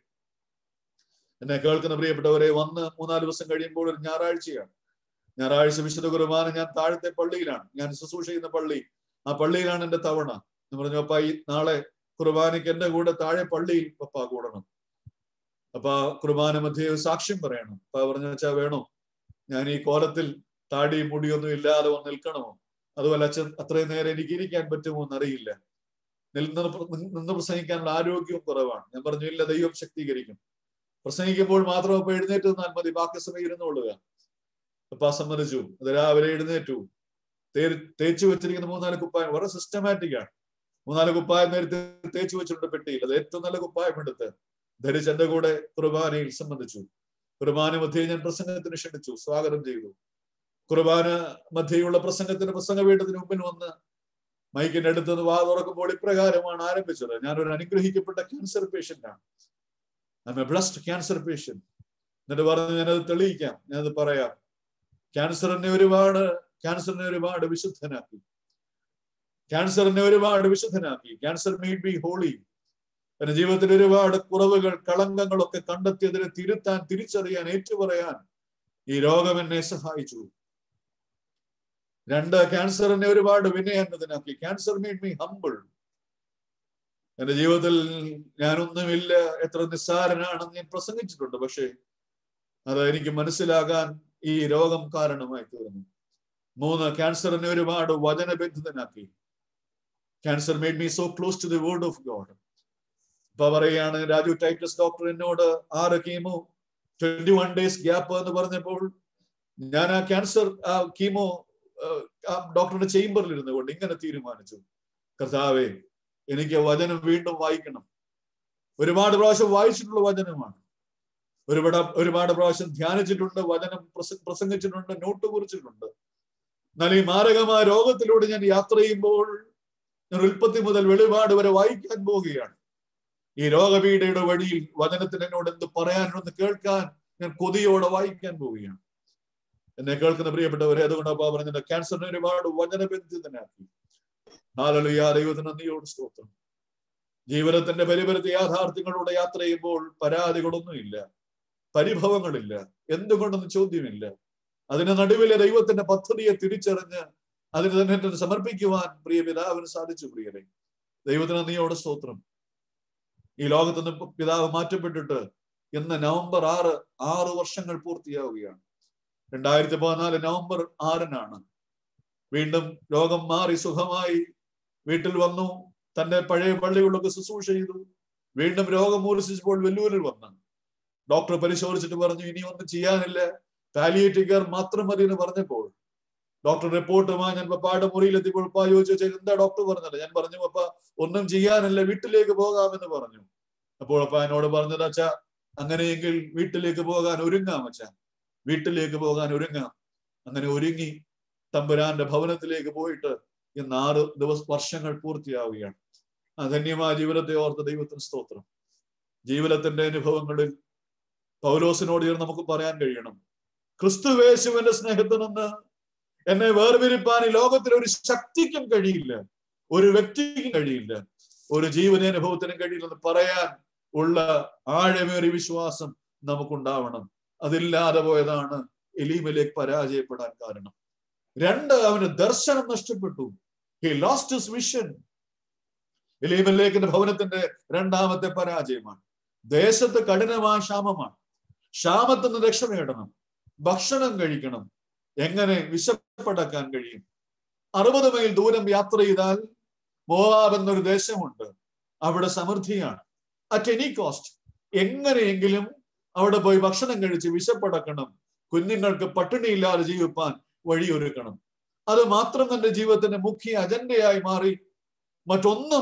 എന്നെ കേൾക്കുന്ന പ്രിയപ്പെട്ടവരെ, വന്ന് 3-4 ദിവസം കഴിയുമ്പോൾ ഒരു ഞായറാഴ്ചയാണ്. ഞായറാഴ്ച വിശുദ്ധ കുർബാന ഞാൻ താഴത്തെ പള്ളിയിലാണ്, ഞാൻ ശുശ്രൂഷ ചെയ്യുന്ന പള്ളി, ആ പള്ളിയിലാണ് എന്റെ തവണ. എന്ന് പറഞ്ഞു, പപ്പ ഈ നാളെ കുർബാനയ്ക്ക് എന്റെ കൂടെ താഴെ പള്ളിയിൽ പപ്പ കൂടണം. അപ്പൊ കുർബാന മധ്യേ സാക്ഷ്യം പറയണം. അപ്പ പറഞ്ഞു, വെച്ചാ വേണോ? ഞാൻ ഈ കോലത്തിൽ താടിയും മുടിയൊന്നും ഇല്ലാതെ വന്ന് നിൽക്കണമോ? അതുപോലെ അച്ഛൻ അത്രയും നേരം എനിക്ക് ഇരിക്കാൻ പറ്റുമോ എന്നറിയില്ല, നിന്ന് പ്രസംഗിക്കാനുള്ള ആരോഗ്യവും കുറവാണ്. ഞാൻ പറഞ്ഞു, ഇല്ല, ദൈവം ശക്തീകരിക്കും. പ്രസംഗിക്കുമ്പോൾ മാത്രം അപ്പൊ എഴുന്നേറ്റ് നിന്നാൽ മതി, ബാക്കി സമയം ഇരുന്നുകൊള്ളുക. അപ്പ സമ്മതിച്ചു. അത് രാവിലെ എഴുന്നേറ്റു. തേച്ചു വെച്ചിരിക്കുന്ന 3-4 കുപ്പായം വളരെ സിസ്റ്റമാറ്റിക് ആണ്. 3-4 കുപ്പായം നേരത്തെ തേച്ചു വെച്ചിട്ടുണ്ട് പെട്ടിയിൽ. അത് ഏറ്റവും നല്ല കുപ്പായം എടുത്ത് ധരിച്ച് എന്റെ കൂടെ കുർബാനയിൽ സംബന്ധിച്ചു. കുർബാന മധ്യേ ഞാൻ പ്രസംഗത്തിന് ക്ഷണിച്ചു, സ്വാഗതം ചെയ്തു. കുർബാന മധ്യയുള്ള പ്രസംഗത്തിന് പ്രസംഗ വീട്ടത്തിന് മുമ്പിൽ വന്ന് മൈക്കിന്റെ അടുത്ത് നിന്ന് വാ തുറക്കുമ്പോൾ ഇപ്രകാരമാണ് ആരംഭിച്ചത്: ഞാനൊരു അനുഗ്രഹിക്കപ്പെട്ട ക്യാൻസർ പേഷ്യന്റ് ആണ്, I am a blessed cancer patient. എന്നിട്ട് പറഞ്ഞു, ഞാനത് തെളിയിക്കാം, ഞാനത് പറയാം. ക്യാൻസറിനെ ഒരുപാട് വിശുദ്ധനാക്കി. Cancer made me holy. എന്റെ ജീവിതത്തിൽ ഒരുപാട് കുറവുകൾ, കളങ്കങ്ങളൊക്കെ കണ്ടെത്തി അതിനെ തിരുത്താൻ, തിരിച്ചറിയാൻ, ഏറ്റുപറയാൻ ഈ രോഗം എന്നെ സഹായിച്ചു. 2, ക്യാൻസറിനെ ഒരുപാട് വിനയാന്വിതനാക്കി. Cancer made me humble. എന്റെ ജീവിതത്തിൽ ഞാനൊന്നുമില്ല, എത്ര നിസ്സാരനാണെന്ന് ഞാൻ പ്രസംഗിച്ചിട്ടുണ്ട്. പക്ഷെ അത് എനിക്ക് മനസ്സിലാകാൻ ഈ രോഗം കാരണമായി തീർന്നു. 3, ക്യാൻസറിനെ ഒരുപാട് വചനബന്ധിതനാക്കി. Cancer made me so close to the word of God. ഇപ്പൊ പറയുകയാണ്, രാജു ടൈറ്റസ് ഡോക്ടർ എന്നോട് 6 കീമോ 21 days ഗ്യാപ്പ് എന്ന് പറഞ്ഞപ്പോൾ ഞാൻ ആ കീമോ ഡോക്ടറുടെ ചേംബറിൽ ഇരുന്നു കൊണ്ട് ഇങ്ങനെ തീരുമാനിച്ചു: കർത്താവേ, എനിക്ക് വചനം വീണ്ടും വായിക്കണം. ഒരുപാട് പ്രാവശ്യം വായിച്ചിട്ടുള്ള വചനമാണ്, ഒരുപാട് പ്രാവശ്യം ധ്യാനിച്ചിട്ടുണ്ട്, വചനം പ്രസംഗിച്ചിട്ടുണ്ട്, നോട്ട് കുറിച്ചിട്ടുണ്ട്. എന്നാൽ ഈ മാരകമായ രോഗത്തിലൂടെ ഞാൻ യാത്ര ചെയ്യുമ്പോൾ ഞാൻ ഉൽപ്പത്തി മുതൽ വെളിപാട് വരെ വായിക്കാൻ പോവുകയാണ്. ഈ രോഗപീഠയുടെ വഴിയിൽ വചനത്തിന് എന്നോട് എന്ത് പറയാനുണ്ടെന്ന് കേൾക്കാൻ ഞാൻ കൊതിയോടെ വായിക്കാൻ പോവുകയാണ്. എന്നെ കേൾക്കുന്ന പ്രിയപ്പെട്ടവരെ, അതുകൊണ്ട് അപ്പാ പറഞ്ഞത് ക്യാൻസറിനെ ഒരുപാട് വചനബന്ധിതനാക്കി. ഹല്ലേലൂയ, ദൈവത്തിന് നന്ദിയോട് സ്തോത്രം. ജീവിതത്തിന്റെ പരിപരിത യാഥാർത്ഥ്യങ്ങളോടെ യാത്ര ചെയ്യുമ്പോൾ പരാതികളൊന്നുമില്ല, പരിഭവങ്ങളില്ല, എന്തുകൊണ്ടെന്ന് ചോദ്യമില്ല. അതിന് നടുവിലെ ദൈവത്തിന്റെ പദ്ധതിയെ തിരിച്ചറിഞ്ഞ് അതിന് തന്നെ സമർപ്പിക്കുവാൻ പ്രിയ പിതാവിന് സാധിച്ചു. പ്രിയരെ, ദൈവത്തിന് നന്ദിയോടെ സ്തോത്രം. ഈ ലോകത്ത് നിന്ന് പിതാവ് മാറ്റപ്പെട്ടിട്ട് ഇന്ന് നവംബർ 6 വർഷങ്ങൾ പൂർത്തിയാവുകയാണ്. 2014 നവംബർ 6-നാണ് വീണ്ടും രോഗം മാറി സുഖമായി വീട്ടിൽ വന്നു. തന്റെ പഴയ പള്ളികളിലൊക്കെ ശുശ്രൂഷ ചെയ്തു. വീണ്ടും രോഗം മൂർച്ഛിച്ചപ്പോൾ വെല്ലൂരിൽ വന്നു. ഡോക്ടർ പരിശോധിച്ചിട്ട് പറഞ്ഞു, ഇനി ഒന്നും ചെയ്യാനില്ല, പാലിയേറ്റീവ് കെയർ മാത്രം മതി എന്ന് പറഞ്ഞപ്പോൾ ഡോക്ടർ റിപ്പോർട്ടുമായി ഞാൻ പപ്പായുടെ മുറിയിലെത്തിയപ്പോൾ പപ്പ ചോദിച്ചു, എന്താ ഡോക്ടർ പറഞ്ഞത്? ഞാൻ പറഞ്ഞു, പപ്പ ഒന്നും ചെയ്യാനില്ല, വീട്ടിലേക്ക് പോകാമെന്ന് പറഞ്ഞു. അപ്പോൾ അപ്പ എന്നോട് പറഞ്ഞത്, അച്ഛാ അങ്ങനെയെങ്കിൽ വീട്ടിലേക്ക് പോകാൻ ഒരുങ്ങാം അച്ഛാ, വീട്ടിലേക്ക് പോകാൻ ഒരുങ്ങാം. അങ്ങനെ ഒരുങ്ങി തമ്പുരാന്റെ ഭവനത്തിലേക്ക് പോയിട്ട് ഇന്ന് 6 വർഷങ്ങൾ പൂർത്തിയാവുകയാണ്. ധന്യമായ ജീവിതത്തെ ഓർത്ത് ദൈവത്തിന് സ്തോത്രം. ജീവിതത്തിന്റെ അനുഭവങ്ങളിൽ പൗലോസിനോട് നമുക്ക് പറയാൻ കഴിയണം, ക്രിസ്തുവേശുവിന്റെ സ്നേഹത്തിൽ നിന്ന് എന്നെ വേർപിരിപ്പാൻ ഈ ലോകത്തിൽ ഒരു ശക്തിക്കും കഴിയില്ല, ഒരു വ്യക്തിക്കും കഴിയില്ല, ഒരു ജീവനാനുഭവത്തിനും കഴിയില്ലെന്ന് പറയാൻ ഉള്ള ആഴമേറിയ വിശ്വാസം നമുക്കുണ്ടാവണം. അതില്ലാതെ പോയതാണ് എലീമേലെക്ക് പരാജയപ്പെടാൻ കാരണം. 2, അവന് ദർശനം നഷ്ടപ്പെട്ടു. He lost his vision. എലീമേലെക്കിന്റെ ഭവനത്തിന്റെ 2ാമത്തെ പരാജയമാണ്. ദേശത്ത് കഠിനമായ ക്ഷാമമാണ്. ക്ഷാമത്തിൽ നിന്ന് രക്ഷ നേടണം, ഭക്ഷണം കഴിക്കണം. എങ്ങനെ വിശപ്പടക്കാൻ കഴിയും? 60 മൈൽ ദൂരം യാത്ര ചെയ്താൽ മോവാബ് എന്നൊരു ദേശമുണ്ട്. അവിടെ സമൃദ്ധിയാണ്. അറ്റ് എനി കോസ്റ്റ് എങ്ങനെയെങ്കിലും അവിടെ പോയി ഭക്ഷണം കഴിച്ച് വിശപ്പടക്കണം. കുഞ്ഞുങ്ങൾക്ക് പട്ടിണിയില്ലാതെ ജീവിപ്പാൻ വഴിയൊരുക്കണം. അത് മാത്രം തന്റെ ജീവിതത്തിന്റെ മുഖ്യ അജണ്ടയായി മാറി. മറ്റൊന്നും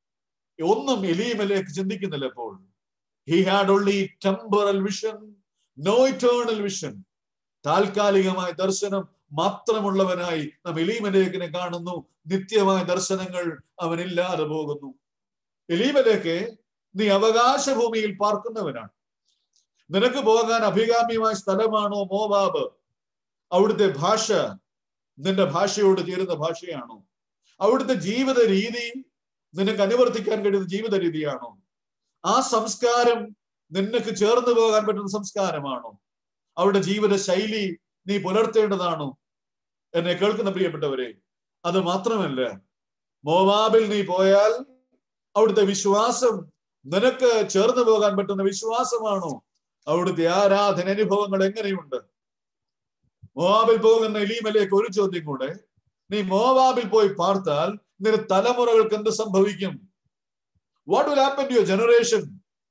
എലീമേലെക്ക് ചിന്തിക്കുന്നില്ല. അപ്പോൾ he had only temporal vision, no eternal vision. താൽക്കാലികമായ ദർശനം മാത്രമുള്ളവനായി നാം എലീമേലെക്കിനെ കാണുന്നു. നിത്യമായ ദർശനങ്ങൾ അവനില്ലാതെ പോകുന്നു. എലീമേലെക്ക്, നീ അവകാശ ഭൂമിയിൽ പാർക്കുന്നവനാണ്. നിനക്ക് പോകാൻ അഭികാമ്യമായ സ്ഥലമാണോ മോവാബ്? അവിടുത്തെ ഭാഷ നിന്റെ ഭാഷയോട് ചേരുന്ന ഭാഷയാണോ? അവിടുത്തെ ജീവിത രീതി നിനക്ക് അനുവർത്തിക്കാൻ കഴിയുന്ന ജീവിത രീതിയാണോ? ആ സംസ്കാരം നിനക്ക് ചേർന്ന് പോകാൻ പറ്റുന്ന സംസ്കാരമാണോ? അവിടെ ജീവിത ശൈലി നീ പുലർത്തേണ്ടതാണോ? എന്നെ കേൾക്കുന്ന പ്രിയപ്പെട്ടവരെ, അത് മാത്രമല്ല, മോവാബിൽ നീ പോയാൽ അവിടുത്തെ വിശ്വാസം നിനക്ക് ചേർന്ന് പോകാൻ പറ്റുന്ന വിശ്വാസമാണോ? അവിടുത്തെ ആരാധന അനുഭവങ്ങൾ എങ്ങനെയുണ്ട്? മോവാബിൽ പോകുന്ന എലീമേലെക്ക് ഒരു ചോദ്യം കൂടെ, നീ മോവാബിൽ പോയി പാർത്താൽ നിന്റെ തലമുറകൾക്ക് എന്ത് സംഭവിക്കും? What will happen to your generation?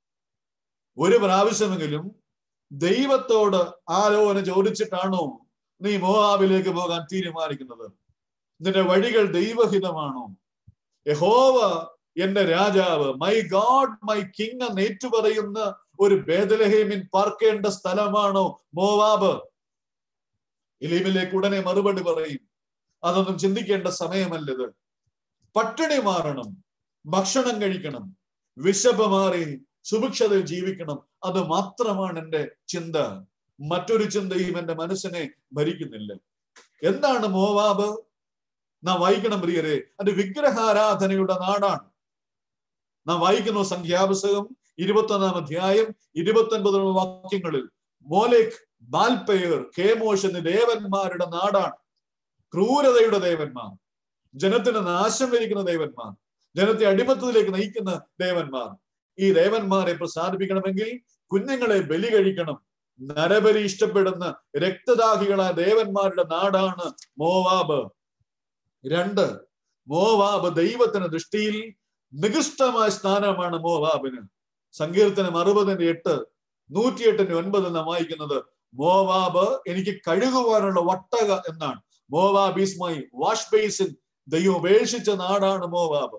ഒരു പ്രാവശ്യമെങ്കിലും ദൈവത്തോട് ആലോചന ചോദിച്ചിട്ടാണോ നീ മോവാബിലേക്ക് പോകാൻ തീരുമാനിക്കുന്നത്? നിന്റെ വഴികൾ ദൈവഹിതമാണോ? യഹോവ എന്റെ രാജാവ്, മൈ ഗോഡ് മൈ കിങ് എന്ന് ഏറ്റുപറയുന്ന ഒരു ബേത്ലഹേമിൽ പാർക്കേണ്ട സ്ഥലമാണോ മോവാബ്? എലീമേലെക്ക് ഉടനെ മറുപടി പറയും, അതൊന്നും ചിന്തിക്കേണ്ട സമയമല്ലത്. പട്ടിണി മാറണം, ഭക്ഷണം കഴിക്കണം, വിശപ്പ് മാറി സുഭിക്ഷതയിൽ ജീവിക്കണം. അത് മാത്രമാണ് എന്റെ ചിന്ത. മറ്റൊരു ചിന്തയും എന്റെ മനസ്സിനെ ഭരിക്കുന്നില്ല. എന്താണ് മോവാബ്? നാം വായിക്കണം പ്രിയരെ, അത് വിഗ്രഹാരാധനയുടെ നാടാണ്. നാം വായിക്കുന്നു സംഖ്യാപുസ്തകം 21-ാം അധ്യായം 29 വാക്യങ്ങളിൽ, മോലെക്, ബാൽപെയർ, കേമോഷ് എന്നീ ദേവന്മാരുടെ നാടാണ്. ക്രൂരതയുടെ ദേവന്മാർ, ജനത്തിന് നാശം വരിക്കുന്ന ദേവന്മാർ, ജനത്തെ അടിമത്തത്തിലേക്ക് നയിക്കുന്ന ദേവന്മാർ. ഈ ദേവന്മാരെ പ്രസാദിപ്പിക്കണമെങ്കിൽ കുഞ്ഞുങ്ങളെ ബലി കഴിക്കണം. നരബലി ഇഷ്ടപ്പെടുന്ന രക്തദാഹികളായ ദേവന്മാരുടെ നാടാണ് മോവാബ്. 2, മോവാബ് ദൈവത്തിന് ദൃഷ്ടിയിൽ നികൃഷ്ടമായ സ്ഥാനമാണ് മോവാബിന്. സങ്കീർത്തനം 60:8, 108:9 നാം വായിക്കുന്നത്, മോവാബ് എനിക്ക് കഴുകുവാനുള്ള വട്ടക എന്നാണ്. Moab is my wash basin. ദൈവം ഉപേക്ഷിച്ച നാടാണ് മോവാബ്.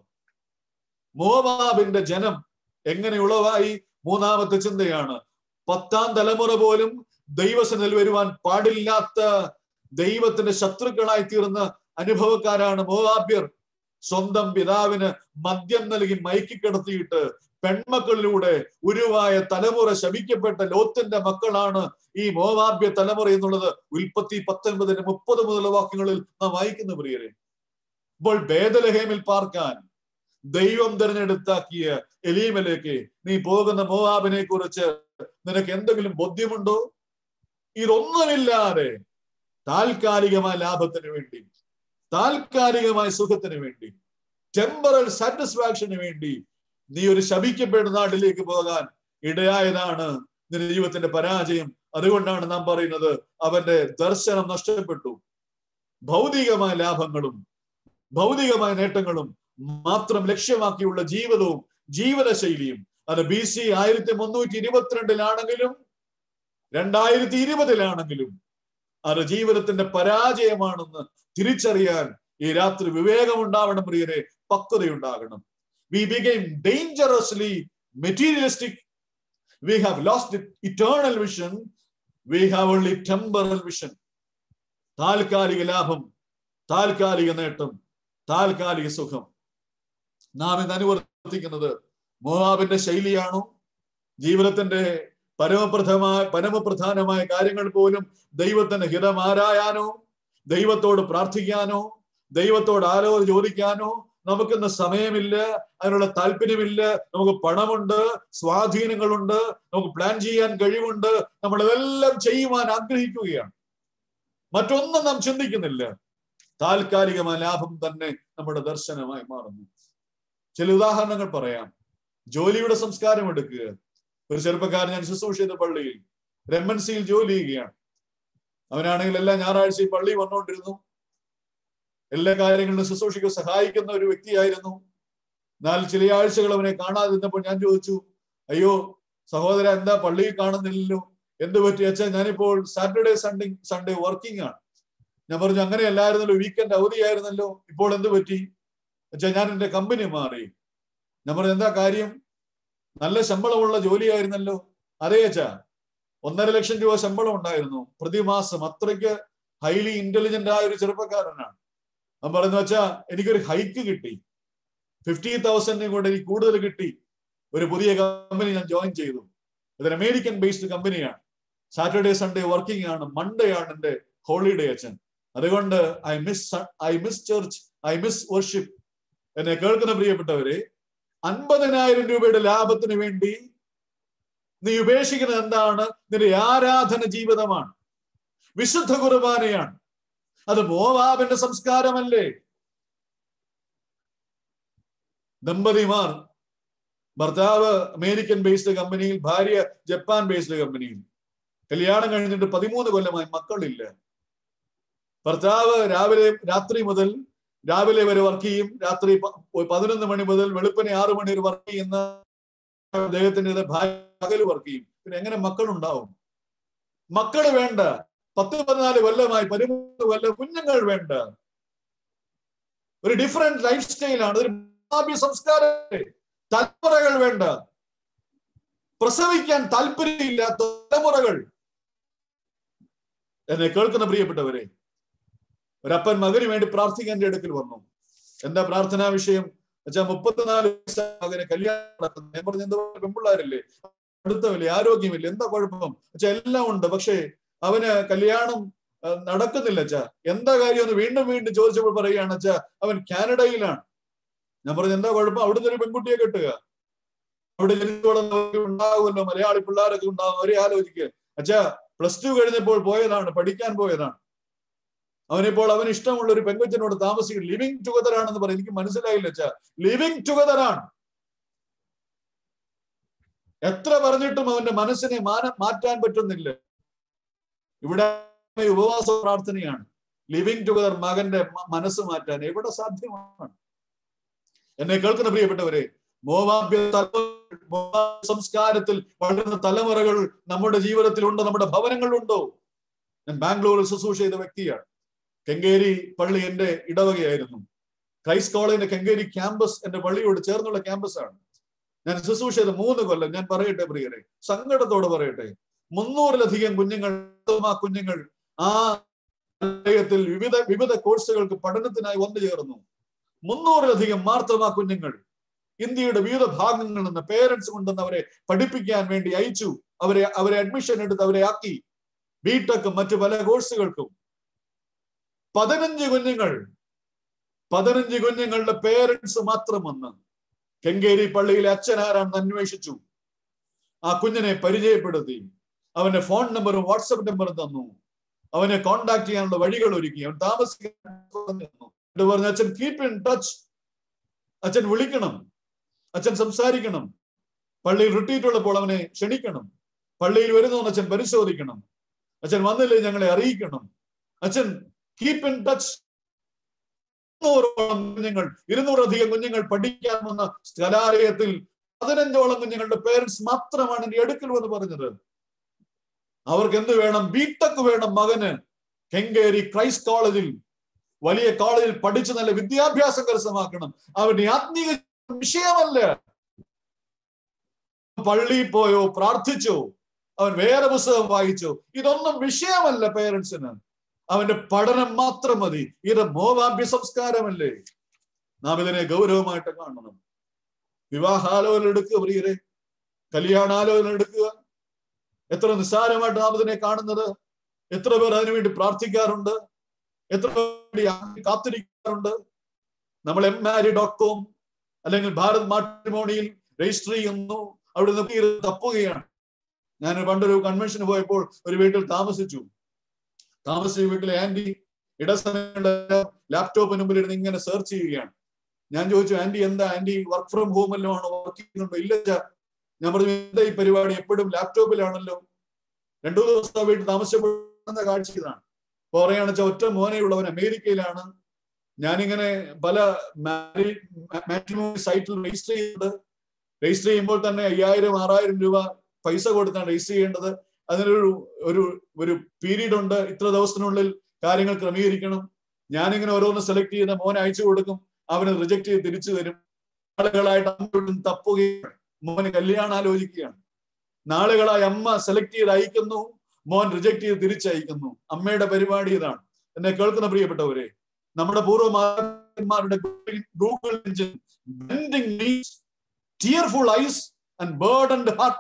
മോവാബിന്റെ ജനം എങ്ങനെയുള്ളതായി? 3ാമത്തെ ചിന്തയാണ്, 10ാം തലമുറ പോലും ദൈവസന്നിധിയിൽ വരുവാൻ പാടില്ലാത്ത ദൈവത്തിന്റെ ശത്രുക്കളായി തീർന്ന അനുഭവക്കാരാണ് മോവാബ്യർ. സ്വന്തം പിതാവിന് മദ്യം നൽകി മയക്കിക്കിടത്തിയിട്ട് പെൺമക്കളിലൂടെ ഉരുവായ തലമുറ ശപിക്കപ്പെട്ട ലോത്തിന്റെ മക്കളാണ് ഈ മോവാബ്യ തലമുറ എന്നുള്ളത് ഉൽപ്പത്തി 19:30 മുതലുള്ള വാക്യങ്ങളിൽ നാം വായിക്കുന്ന പ്രിയരെ. ഇപ്പോൾ ബേത്ലഹേമിൽ പാർക്കാൻ ദൈവം തിരഞ്ഞെടുത്താക്കിയ എലീമേലെക്ക്, നീ പോകുന്ന മോവാബിനെ കുറിച്ച് നിനക്ക് എന്തെങ്കിലും ബോധ്യമുണ്ടോ? ഇതൊന്നുമില്ലാതെ താൽക്കാലികമായ ലാഭത്തിന് വേണ്ടി, താൽക്കാലികമായ സുഖത്തിന് വേണ്ടി, ടെമ്പറൽ സാറ്റിസ്ഫാക്ഷന് വേണ്ടി നീ ഒരു ശപിക്കപ്പെടുന്ന നാട്ടിലേക്ക് പോകാൻ ഇടയായതാണ് നിന്റെ ജീവിതത്തിന്റെ പരാജയം. അതുകൊണ്ടാണ് നാം പറയുന്നത് അവന്റെ ദർശനം നഷ്ടപ്പെട്ടു. ഭൗതികമായ ലാഭങ്ങളും ഭൗതികമായ നേട്ടങ്ങളും മാത്രം ലക്ഷ്യമാക്കിയുള്ള ജീവിതവും ജീവിതശൈലിയും, അത് BC 1322 2020 അത് ജീവിതത്തിന്റെ പരാജയമാണെന്ന് തിരിച്ചറിയാൻ ഈ രാത്രി വിവേകമുണ്ടാവണം പ്രിയരെ, പക്വതയുണ്ടാകണം. We became dangerously materialistic. We have lost eternal vision. We have only temporal vision. താൽക്കാലിക ലാഭം, താൽക്കാലിക നേട്ടം, താൽക്കാലിക സുഖം. നാം ഇന്ന് അനുവർത്തിക്കുന്നത് മോവാബിന്റെ ശൈലിയാണോ? ജീവിതത്തിന്റെ പരമപ്രധാനമായ കാര്യങ്ങൾ പോലും ദൈവത്തിന്റെ ഹിതം ആരായാനോ, ദൈവത്തോട് പ്രാർത്ഥിക്കാനോ, ദൈവത്തോട് ആലോചന ചോദിക്കാനോ നമുക്കിന്ന് സമയമില്ല, അതിനുള്ള താല്പര്യമില്ല. നമുക്ക് പണമുണ്ട്, സ്വാധീനങ്ങളുണ്ട്, നമുക്ക് പ്ലാൻ ചെയ്യാൻ കഴിവുണ്ട്, നമ്മളിതെല്ലാം ചെയ്യുവാൻ ആഗ്രഹിക്കുകയാണ്. മറ്റൊന്നും നാം ചിന്തിക്കുന്നില്ല. താൽക്കാലികമായ ലാഭം തന്നെ നമ്മുടെ ദർശനമായി മാറുന്നു. ചില ഉദാഹരണങ്ങൾ പറയാം. ജോലിയുടെ സംസ്കാരം എടുക്കുക. ഒരു ചെറുപ്പക്കാരൻ, ഞാൻ ശുശ്രൂഷ ചെയ്ത പള്ളിയിൽ MNCയിൽ ജോലി ചെയ്യുകയാണ്. അവനാണെങ്കിൽ എല്ലാ ഞായറാഴ്ചയും പള്ളി വന്നുകൊണ്ടിരുന്നു. എല്ലാ കാര്യങ്ങളിലും ശുശ്രൂഷയ്ക്ക് സഹായിക്കുന്ന ഒരു വ്യക്തിയായിരുന്നു. എന്നാൽ ചില ആഴ്ചകൾ അവനെ കാണാതിരുന്നപ്പോൾ ഞാൻ ചോദിച്ചു, അയ്യോ സഹോദര, എന്താ പള്ളിയിൽ കാണുന്നില്ലല്ലോ, എന്ത് പറ്റി? അച്ഛാ, ഞാനിപ്പോൾ സാറ്റർഡേ സൺഡേ വർക്കിംഗ് ആണ്. ഞാൻ പറഞ്ഞു, അങ്ങനെയല്ലായിരുന്നല്ലോ, വീക്കെൻഡ് അവധിയായിരുന്നല്ലോ, ഇപ്പോൾ എന്ത് പറ്റി? അച്ഛാ, ഞാൻ എന്റെ കമ്പനി മാറി. ഞാൻ പറഞ്ഞു, എന്താ കാര്യം? നല്ല ശമ്പളമുള്ള ജോലിയായിരുന്നല്ലോ. അതേ അച്ഛാ, 1.5 ലക്ഷം രൂപ ശമ്പളം ഉണ്ടായിരുന്നു പ്രതിമാസം. അത്രയ്ക്ക് ഹൈലി ഇന്റലിജന്റ് ആയ ഒരു ചെറുപ്പക്കാരനാണ്. ഞാൻ പറഞ്ഞു, അച്ഛാ, എനിക്കൊരു ഹൈക്ക് കിട്ടി, 50,000 കൂടെ എനിക്ക് കൂടുതൽ കിട്ടി. ഒരു പുതിയ കമ്പനി ഞാൻ ജോയിൻ ചെയ്തു. ഇതൊരു അമേരിക്കൻ ബേസ്ഡ് കമ്പനിയാണ്. സാറ്റർഡേ സൺഡേ വർക്കിംഗ് ആണ്. മൺഡേ ആണ് എന്റെ ഹോളിഡേ അച്ഛൻ. അതുകൊണ്ട് I miss church, I miss worship. എന്നെ കേൾക്കുന്ന പ്രിയപ്പെട്ടവരെ, 50,000 രൂപയുടെ ലാഭത്തിന് വേണ്ടി നീ ഉപേക്ഷിക്കുന്നത് എന്താണ്? നിന്റെ ആരാധന ജീവിതമാണ്, വിശുദ്ധ കുർബാനയാണ്. അത് മോവാബിന്റെ സംസ്കാരമല്ലേ? ദമ്പതിമാർ, ഭർത്താവ് അമേരിക്കൻ ബേസ്ഡ് കമ്പനിയിൽ, ഭാര്യ ജപ്പാൻ ബേസ്ഡ് കമ്പനിയിൽ. കല്യാണം കഴിഞ്ഞിട്ട് 13 കൊല്ലമായി, മക്കളില്ല. ഭർത്താവ് രാത്രി മുതൽ രാവിലെ വരെ വർക്ക് ചെയ്യും, രാത്രി 11 മണി മുതൽ വെളുപ്പിനെ 6 മണി വരെ വർക്ക് ചെയ്യുന്ന അദ്ദേഹത്തിന്റെ ഭാര്യ പകല് വർക്ക് ചെയ്യും. പിന്നെ എങ്ങനെ മക്കളുണ്ടാവും? മക്കള് വേണ്ട. 10-14 കൊല്ലമായി, 13 കൊല്ലം കുഞ്ഞുങ്ങൾ വേണ്ട. ഒരു ഡിഫറെന്റ് ലൈഫ് സ്റ്റൈലാണ്, ഒരു സംസ്കാരം. തലമുറകൾ വേണ്ട. പ്രസവിക്കാൻ താല്പര്യമില്ലാത്ത തലമുറകൾ. എന്നെ കേൾക്കുന്ന പ്രിയപ്പെട്ടവരെ, ഒരപ്പൻ മകന് വേണ്ടി പ്രാർത്ഥിക്കാൻ എന്റെ അടുക്കൽ വന്നു. എന്താ പ്രാർത്ഥനാ വിഷയം? വെച്ചാൽ 34 മകനെ കല്യാണം. ഞാൻ പറഞ്ഞു, എന്താ പെൺപിള്ളാരല്ലേ, അടുത്തവല്ലേ, ആരോഗ്യമില്ല, എന്താ കുഴപ്പം? വെച്ചാൽ എല്ലാം ഉണ്ട്, പക്ഷേ അവന് കല്യാണം നടക്കുന്നില്ല. അച്ഛാ, എന്താ കാര്യം എന്ന് വീണ്ടും വീണ്ടും ചോദിച്ചപ്പോൾ പറയുകയാണ്, അച്ഛാ, അവൻ കാനഡയിലാണ്. ഞാൻ പറഞ്ഞു, എന്താ കുഴപ്പം? അവിടുന്ന് ഒരു പെൺകുട്ടിയെ കെട്ടുക. അവിടെ ജനിച്ചോളം ഉണ്ടാകുമല്ലോ, മലയാളി പിള്ളേരൊക്കെ ഉണ്ടാകും. അവരെ ആലോചിക്കുക. അച്ഛാ, +2 കഴിഞ്ഞപ്പോൾ പോയതാണ്, പഠിക്കാൻ പോയതാണ്. അവനിപ്പോൾ അവന് ഇഷ്ടമുള്ള ഒരു പെൺകൊച്ചിനോട് താമസിക്കും. ലിവിങ് ടുഗദർ ആണെന്ന് പറയും. എനിക്ക് മനസ്സിലായില്ല അച്ഛാ, ലിവിങ് ടുഗദർ ആണ്. എത്ര പറഞ്ഞിട്ടും അവന്റെ മനസ്സിനെ മാറ്റാൻ പറ്റുന്നില്ല. ഇവിടെ ഉപവാസ പ്രാർത്ഥനയാണ്. ലിവിങ് ടുഗദർ, മകന്റെ മനസ്സ് മാറ്റാൻ എവിടെ സാധ്യമാണ്? എന്നെ കേൾക്കുന്ന പ്രിയപ്പെട്ടവരെ, മോവാബ്യ സംസ്കാരത്തിൽ വളരുന്ന തലമുറകൾ നമ്മുടെ ജീവിതത്തിലുണ്ടോ? നമ്മുടെ ഭവനങ്ങളിലുണ്ടോ? ഞാൻ ബാംഗ്ലൂരിൽ ശുശ്രൂഷ ചെയ്ത വ്യക്തിയാണ്. കെങ്കേരി പള്ളി എന്റെ ഇടവകയായിരുന്നു. ക്രൈസ്റ്റ് കോളേജിന്റെ കെങ്കേരി ക്യാമ്പസ് എന്റെ പള്ളിയോട് ചേർന്നുള്ള ക്യാമ്പസാണ്. ഞാൻ ശുശ്രൂഷ ചെയ്ത 3 കൊല്ലം. ഞാൻ പറയട്ടെ പ്രിയരെ, സങ്കടത്തോടെ പറയട്ടെ, 300-ലധികം കുഞ്ഞുങ്ങൾ ആ ആലയത്തിൽ വിവിധ കോഴ്സുകൾക്ക് പഠനത്തിനായി വന്നു ചേർന്നു. 300-ലധികം മാർത്തമാ കുഞ്ഞുങ്ങൾ ഇന്ത്യയുടെ വിവിധ ഭാഗങ്ങളിൽ നിന്ന് പേരൻസ് കൊണ്ടുവന്ന് അവരെ പഠിപ്പിക്കാൻ വേണ്ടി അയച്ചു. അവരെ അഡ്മിഷൻ എടുത്ത് അവരെ ആക്കി. ബിടെക്കും മറ്റു പല കോഴ്സുകൾക്കും. 15 കുഞ്ഞുങ്ങളുടെ പേരൻസ് മാത്രം വന്ന് കെങ്കേരി പള്ളിയിലെ അച്ഛനാരാണെന്ന് അന്വേഷിച്ചു. ആ കുഞ്ഞിനെ പരിചയപ്പെടുത്തി. അവന്റെ ഫോൺ നമ്പറും വാട്സപ്പ് നമ്പറും തന്നു. അവനെ കോണ്ടാക്ട് ചെയ്യാനുള്ള വഴികൾ ഒരുക്കി. അവൻ താമസിക്കാൻ പറഞ്ഞു, അച്ഛൻ കീപ് ഇൻ ടച്ച്, അച്ഛൻ വിളിക്കണം, അച്ഛൻ സംസാരിക്കണം, പള്ളിയിൽ റിട്രീറ്റ് ഉള്ളപ്പോൾ അവനെ ക്ഷണിക്കണം, പള്ളിയിൽ വരുന്നവൻ അച്ഛൻ പരിശോധിക്കണം, അച്ഛൻ വന്നില്ലേ ഞങ്ങളെ അറിയിക്കണം, അച്ഛൻ കീപ് ഇൻ ടച്ച്. 200-അധികം കുഞ്ഞുങ്ങൾ പഠിക്കാൻ വന്ന കലാലയത്തിൽ 15ഓളം കുഞ്ഞുങ്ങളുടെ പേരൻസ് മാത്രമാണ് എന്റെ അടുക്കൽ വന്ന് പറഞ്ഞത്, അവർക്ക് എന്ത് വേണം, ബിടെക് വേണം മകന്, കെങ്കേരി ക്രൈസ്റ്റ് കോളേജിൽ, വലിയ കോളേജിൽ പഠിച്ച് നല്ല വിദ്യാഭ്യാസം കരസ്ഥമാക്കണം, അവന്റെ ആത്മീയ വിഷയമല്ല. പള്ളിയിൽ പോയോ, പ്രാർത്ഥിച്ചോ, അവൻ വേറെ പുസ്തകം വായിച്ചോ, ഇതൊന്നും വിഷയമല്ല പേരൻസിന്. അവന്റെ പഠനം മാത്രം മതി. ഇത് മോവാബ്യ സംസ്കാരമല്ലേ? നാം ഇതിനെ ഗൗരവമായിട്ട് കാണണം. വിവാഹാലോചന എടുക്കുക പ്രിയരെ, കല്യാണാലോചന എടുക്കുക. എത്ര നിസ്സാരമായിട്ട് നാം ഇതിനെ കാണുന്നത്. എത്ര പേർ അതിനുവേണ്ടി പ്രാർത്ഥിക്കാറുണ്ട്, എത്ര പേർ കാത്തിരിക്കാറുണ്ട്. നമ്മൾ mmarry.com അല്ലെങ്കിൽ ഭാരത് മാട്രിമോണിയിൽ രജിസ്റ്റർ ചെയ്യുന്നു, അവിടെ നിന്ന് തപ്പുകയാണ്. ഞാൻ പണ്ടൊരു കൺവെൻഷന് പോയപ്പോൾ ഒരു വീട്ടിൽ താമസിച്ച വീട്ടിലെ ആന്റി ഇടസമയം ലാപ്ടോപ്പിന് മുമ്പിൽ ഇരുന്ന് ഇങ്ങനെ സെർച്ച് ചെയ്യുകയാണ്. ഞാൻ ചോദിച്ചു, ആന്റി എന്താ, ആന്റി വർക്ക് ഫ്രം ഹോം എല്ലാം ആണോ, വർക്ക് ചെയ്യുന്നുണ്ടോ? ഇല്ല. ഞാൻ പറഞ്ഞു, എന്താ ഈ പരിപാടി, എപ്പോഴും ലാപ്ടോപ്പിലാണല്ലോ. 2 ദിവസം വീട്ടിൽ താമസിച്ചപ്പോഴുന്ന കാഴ്ച ഇതാണ്. അപ്പൊ പറയുകയാണെന്ന് വെച്ചാൽ ഒറ്റ മോനെയുള്ളവൻ അമേരിക്കയിലാണ്. ഞാനിങ്ങനെ പല മാട്രിമോണി സൈറ്റിൽ രജിസ്റ്റർ ചെയ്യുമ്പോൾ തന്നെ 5000-6000 രൂപ പൈസ കൊടുത്താണ് രജിസ്റ്റർ ചെയ്യേണ്ടത്. അതിനൊരു ഒരു പീരീഡ് ഉണ്ട്, ഇത്ര ദിവസത്തിനുള്ളിൽ കാര്യങ്ങൾ ക്രമീകരിക്കണം. ഞാനിങ്ങനെ ഓരോന്ന് സെലക്ട് ചെയ്യുന്ന മോനെ അയച്ചു കൊടുക്കും, അവന് റിജക്ട് ചെയ്ത് തിരിച്ചു തരും. നാളുകളായിട്ട് അമ്മയോടും തപ്പുകയാണ്, മോന് കല്യാണം ആലോചിക്കുകയാണ്. നാളുകളായി അമ്മ സെലക്ട് ചെയ്ത് അയക്കുന്നു, മോൻ റിജക്ട് ചെയ്ത് തിരിച്ചയക്കുന്നു. അമ്മയുടെ പരിപാടി ഇതാണ്. എന്നെ കേൾക്കുന്ന പ്രിയപ്പെട്ടവരെ, നമ്മുടെ പൂർവ്വമാരുടെ Google engine bending knees, tearful eyes and burdened heart.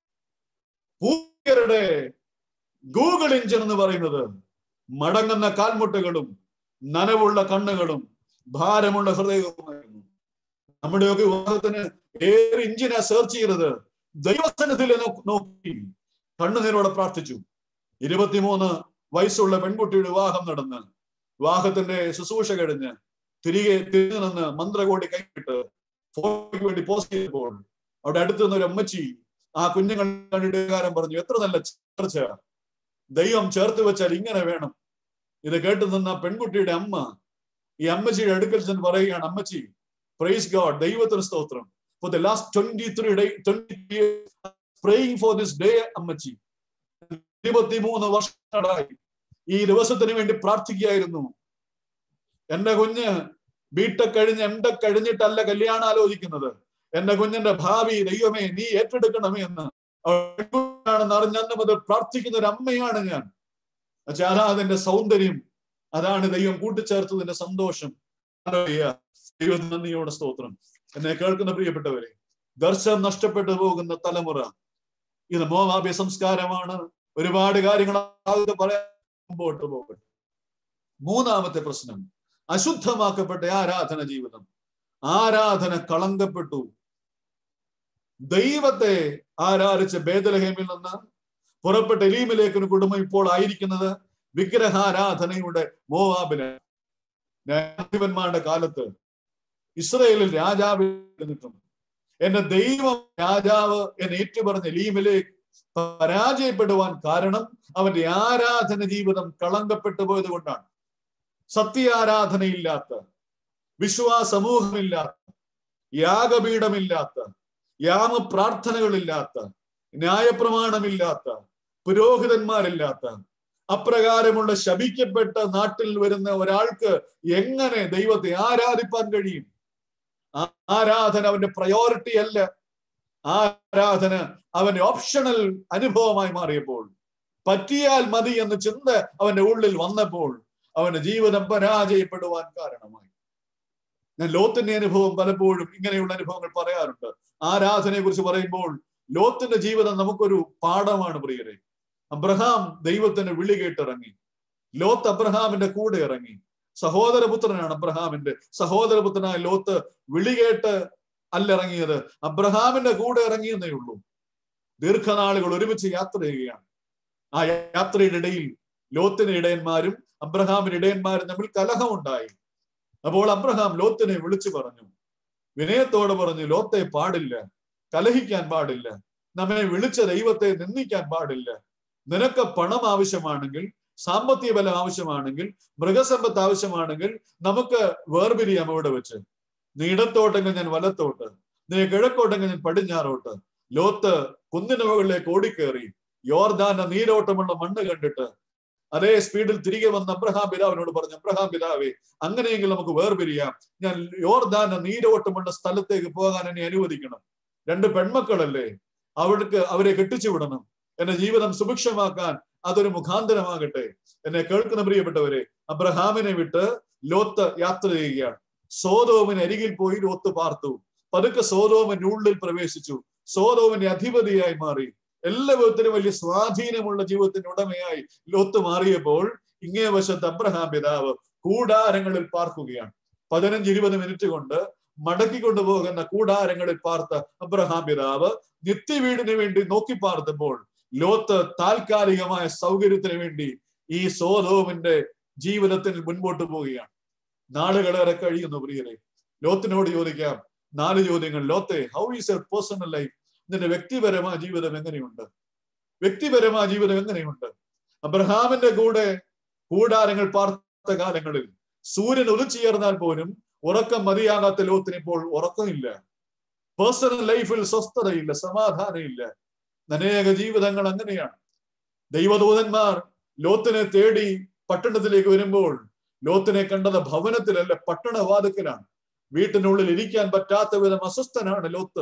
പൂർവ്വികരുടെ ഗൂഗിൾ എഞ്ചിൻ എന്ന് പറയുന്നത് മടങ്ങുന്ന കാൽമുട്ടുകളും നനവുള്ള കണ്ണുകളും ഭാരമുള്ള ഹൃദയവുമായിരുന്നു. നമ്മുടെയൊക്കെ വിവാഹത്തിന് ഏറെ ഇഞ്ചിനെ സെർച്ച് ചെയ്തത് ദൈവസന്നിധിയിൽ നോക്കി കണ്ണുനീരോടെ പ്രാർത്ഥിച്ചു. 23 വയസ്സുള്ള പെൺകുട്ടിയുടെ വിവാഹം നടന്ന് വിവാഹത്തിന്റെ ശുശ്രൂഷ കഴിഞ്ഞ് തിരിഞ്ഞു നിന്ന് മന്ത്രകോടി കൈവിട്ട് ഫോട്ടോയ്ക്ക് വേണ്ടി പോസ്റ്റ് ചെയ്തപ്പോൾ അവിടെ അടുത്ത് നിന്നൊരു അമ്മച്ചി ആ കുഞ്ഞുങ്ങൾ കണ്ടിട്ട് പറഞ്ഞു, എത്ര നല്ല ചേർച്ച, ദൈവം ചേർത്ത് വെച്ചാൽ ഇങ്ങനെ വേണം. ഇത് കേട്ടു നിന്ന പെൺകുട്ടിയുടെ അമ്മ ഈ അമ്മച്ചിയുടെ അടുക്കൽ ചെന്ന് പറയുകയാണ്, അമ്മച്ചി പ്രൈസ് ഗോഡ്, ദൈവത്തിന് സ്തോത്രം, for the last 20 years praying for this day. അമ്മച്ചി 23 വർഷങ്ങളായി ഈ ദിവസത്തിന് വേണ്ടി പ്രാർത്ഥിക്കുകയായിരുന്നു. എന്റെ കുഞ്ഞ് ബിടെക് കഴിഞ്ഞ് എംടെക് കഴിഞ്ഞിട്ടല്ല കല്യാണം ആലോചിക്കുന്നത്. എന്റെ കുഞ്ഞിന്റെ ഭാവി ദൈവമേ നീ ഏറ്റെടുക്കണമേ എന്ന് ആണെന്ന് അറിഞ്ഞന്ന് മുതൽ പ്രാർത്ഥിക്കുന്ന ഒരു അമ്മയാണ് ഞാൻ. അതിന്റെ സൗന്ദര്യം അതാണ് ദൈവം കൂട്ടിച്ചേർത്തതിന്റെ സന്തോഷം. ദൈവത്തിന് നന്ദിയോടെ സ്തോത്രം. എന്നെ കേൾക്കുന്ന പ്രിയപ്പെട്ടവരെ, ദർശനം നഷ്ടപ്പെട്ടു പോകുന്ന തലമുറ ഇത് മോവാബ്യ സംസ്കാരമാണ്. ഒരുപാട് കാര്യങ്ങൾ പറയാൻ മുമ്പോട്ട് പോകട്ടെ. 3-ാമത്തെ പ്രശ്നം, അശുദ്ധമാക്കപ്പെട്ട ആരാധന ജീവിതം. ആരാധന കളങ്കപ്പെട്ടു. ദൈവത്തെ ആരാധിച്ച ബേത്ലഹേമിൽ നിന്ന് പുറപ്പെട്ട എലീമേലെക്കിന്റെ കുടുംബം ഇപ്പോൾ ആയിരിക്കുന്നത് വിഗ്രഹാരാധനയുടെ മോവാബിലാണ്. ന്യായാധിപന്മാരുടെ കാലത്ത് ഇസ്രായേലിൽ രാജാവിട്ടും എന്റെ ദൈവം രാജാവ് എന്ന് ഏറ്റുപറഞ്ഞ എലീമേലെക്ക് പരാജയപ്പെടുവാൻ കാരണം അവന്റെ ആരാധന ജീവിതം കളങ്കപ്പെട്ടു പോയത് കൊണ്ടാണ്. സത്യാരാധനയില്ലാത്ത, വിശ്വാസമൂഹമില്ലാത്ത, യാഗപീഠമില്ലാത്ത, യാമപ്രാർത്ഥനകളില്ലാത്ത, ന്യായപ്രമാണമില്ലാത്ത, പുരോഹിതന്മാരില്ലാത്ത, അപ്രകാരമുള്ള ശപിക്കപ്പെട്ട നാട്ടിൽ വരുന്ന ഒരാൾക്ക് എങ്ങനെ ദൈവത്തെ ആരാധിപ്പാൻ കഴിയും? ആരാധന അവന്റെ പ്രയോറിറ്റി അല്ല. ആരാധന അവന്റെ ഓപ്ഷണൽ അനുഭവമായി മാറിയപ്പോൾ, പറ്റിയാൽ മതി എന്ന ചിന്ത അവന്റെ ഉള്ളിൽ വന്നപ്പോൾ അവന്റെ ജീവിതം പരാജയപ്പെടുവാൻ കാരണമായി. ഞാൻ ലോത്തിന്റെ അനുഭവം പലപ്പോഴും ഇങ്ങനെയുള്ള അനുഭവങ്ങൾ പറയാറുണ്ട്. ആരാധനയെ കുറിച്ച് പറയുമ്പോൾ ലോത്തിന്റെ ജീവിതം നമുക്കൊരു പാഠമാണ് പ്രിയരെ. അബ്രഹാം ദൈവത്തിന് വിളി കേട്ടിറങ്ങി. ലോത്ത് അബ്രഹാമിന്റെ കൂടെ ഇറങ്ങി. സഹോദരപുത്രനാണ് അബ്രഹാമിന്റെ. സഹോദരപുത്രനായ ലോത്ത് വിളി കേട്ട് അല്ലിറങ്ങിയത്, അബ്രഹാമിന്റെ കൂടെ ഇറങ്ങിയെന്നേ ഉള്ളൂ. ദീർഘനാളുകൾ ഒരുമിച്ച് യാത്ര ചെയ്യുകയാണ്. ആ യാത്രയുടെ ഇടയിൽ ലോത്തിന് ഇടയന്മാരും അബ്രഹാമിന് ഇടയന്മാരും തമ്മിൽ കലഹമുണ്ടായി. അപ്പോൾ അബ്രഹാം ലോത്തിനെ വിളിച്ചു പറഞ്ഞു, വിനയത്തോടെ പറഞ്ഞു, ലോത്തെ പാടില്ല, കലഹിക്കാൻ പാടില്ല, നമ്മെ വിളിച്ച ദൈവത്തെ നിന്ദിക്കാൻ പാടില്ല. നിനക്ക് പണം ആവശ്യമാണെങ്കിൽ, സാമ്പത്തിക ബലം ആവശ്യമാണെങ്കിൽ, മൃഗസമ്പത്ത് ആവശ്യമാണെങ്കിൽ നമുക്ക് വേർപിരിയാം ഇവിടെ വെച്ച്. നീ ഇടത്തോട്ടെങ്കിൽ ഞാൻ വലത്തോട്ട്, നീ കിഴക്കോട്ടെങ്കിൽ ഞാൻ പടിഞ്ഞാറോട്ട്. ലോത്ത് കുന്നിന് മുകളിലേക്ക് ഓടിക്കേറി യോർദാന്റെ നീരോട്ടമുള്ള മണ്ണ് കണ്ടിട്ട് അതേ സ്പീഡിൽ തിരികെ വന്ന് അബ്രഹാം പിതാവിനോട് പറഞ്ഞു, അബ്രഹാം പിതാവേ, അങ്ങനെയെങ്കിൽ നമുക്ക് വേർപിരിയാം. ഞാൻ യോർദാന്റെ നീരോട്ടമുള്ള സ്ഥലത്തേക്ക് പോകാൻ എന്നെ അനുവദിക്കണം. 2 പെൺമക്കളല്ലേ, അവരെ കെട്ടിച്ചു വിടണം. എന്റെ ജീവിതം സുഭിക്ഷമാക്കാൻ അതൊരു മുഖാന്തരമാകട്ടെ. എന്നെ കേൾക്കുന്ന പ്രിയപ്പെട്ടവരെ, അബ്രഹാമിനെ വിട്ട് ലോത്ത് യാത്ര ചെയ്യുകയാണ്. സോദോമിന് അരികിൽ പോയി ലോത്ത് പാർത്തു. പതുക്കെ സോദോമിന്റെ ഉള്ളിൽ പ്രവേശിച്ചു. സോദോമിന്റെ അധിപതിയായി മാറി. എല്ലാ വിധത്തിലും വലിയ സ്വാധീനമുള്ള ജീവിതത്തിന്റെ ഉടമയായി ലോത്ത് മാറിയപ്പോൾ ഇങ്ങേ വശത്ത് അബ്രഹാം പിതാവ് കൂടാരങ്ങളിൽ പാർക്കുകയാണ്. 15-20 മിനിറ്റ് കൊണ്ട് മടക്കിക്കൊണ്ടു പോകുന്ന കൂടാരങ്ങളിൽ പാർത്ത അബ്രഹാം പിതാവ് നിത്യവീടിന് വേണ്ടി നോക്കി പാർത്തപ്പോൾ ലോത്ത് താൽക്കാലികമായ സൗകര്യത്തിന് വേണ്ടി ഈ സോദോമിന്റെ ജീവിതത്തിൽ മുൻപോട്ട് പോവുകയാണ്. നാളുകളേറെ കഴിയുന്നു പ്രിയരെ. ലോത്തിനോട് ചോദിക്കാം 4 ചോദ്യങ്ങൾ. ലോത്തെ, how is your personal life? നിന്റെ വ്യക്തിപരമായ ജീവിതം എങ്ങനെയുണ്ട്? വ്യക്തിപരമായ ജീവിതം എങ്ങനെയുണ്ട്? അബ്രഹാമിന്റെ കൂടെ കൂടാരങ്ങൾ പാർത്ത കാലങ്ങളിൽ സൂര്യൻ ഉദിച്ചുയർന്നാൽ പോലും ഉറക്കം മതിയാകാത്ത ലോത്തിന് ഇപ്പോൾ ഉറക്കമില്ല. പേഴ്സണൽ ലൈഫിൽ സ്വസ്ഥതയില്ല, സമാധാനമില്ല. അനേക ജീവിതങ്ങൾ അങ്ങനെയാണ്. ദൈവദൂതന്മാർ ലോത്തിനെ തേടി പട്ടണത്തിലേക്ക് വരുമ്പോൾ ലോത്തിനെ കണ്ടത് ഭവനത്തിലല്ല, പട്ടണവാതിക്കലാണ്. വീട്ടിനുള്ളിൽ ഇരിക്കാൻ പറ്റാത്ത വിധം അസ്വസ്ഥനാണ് ലോത്ത്.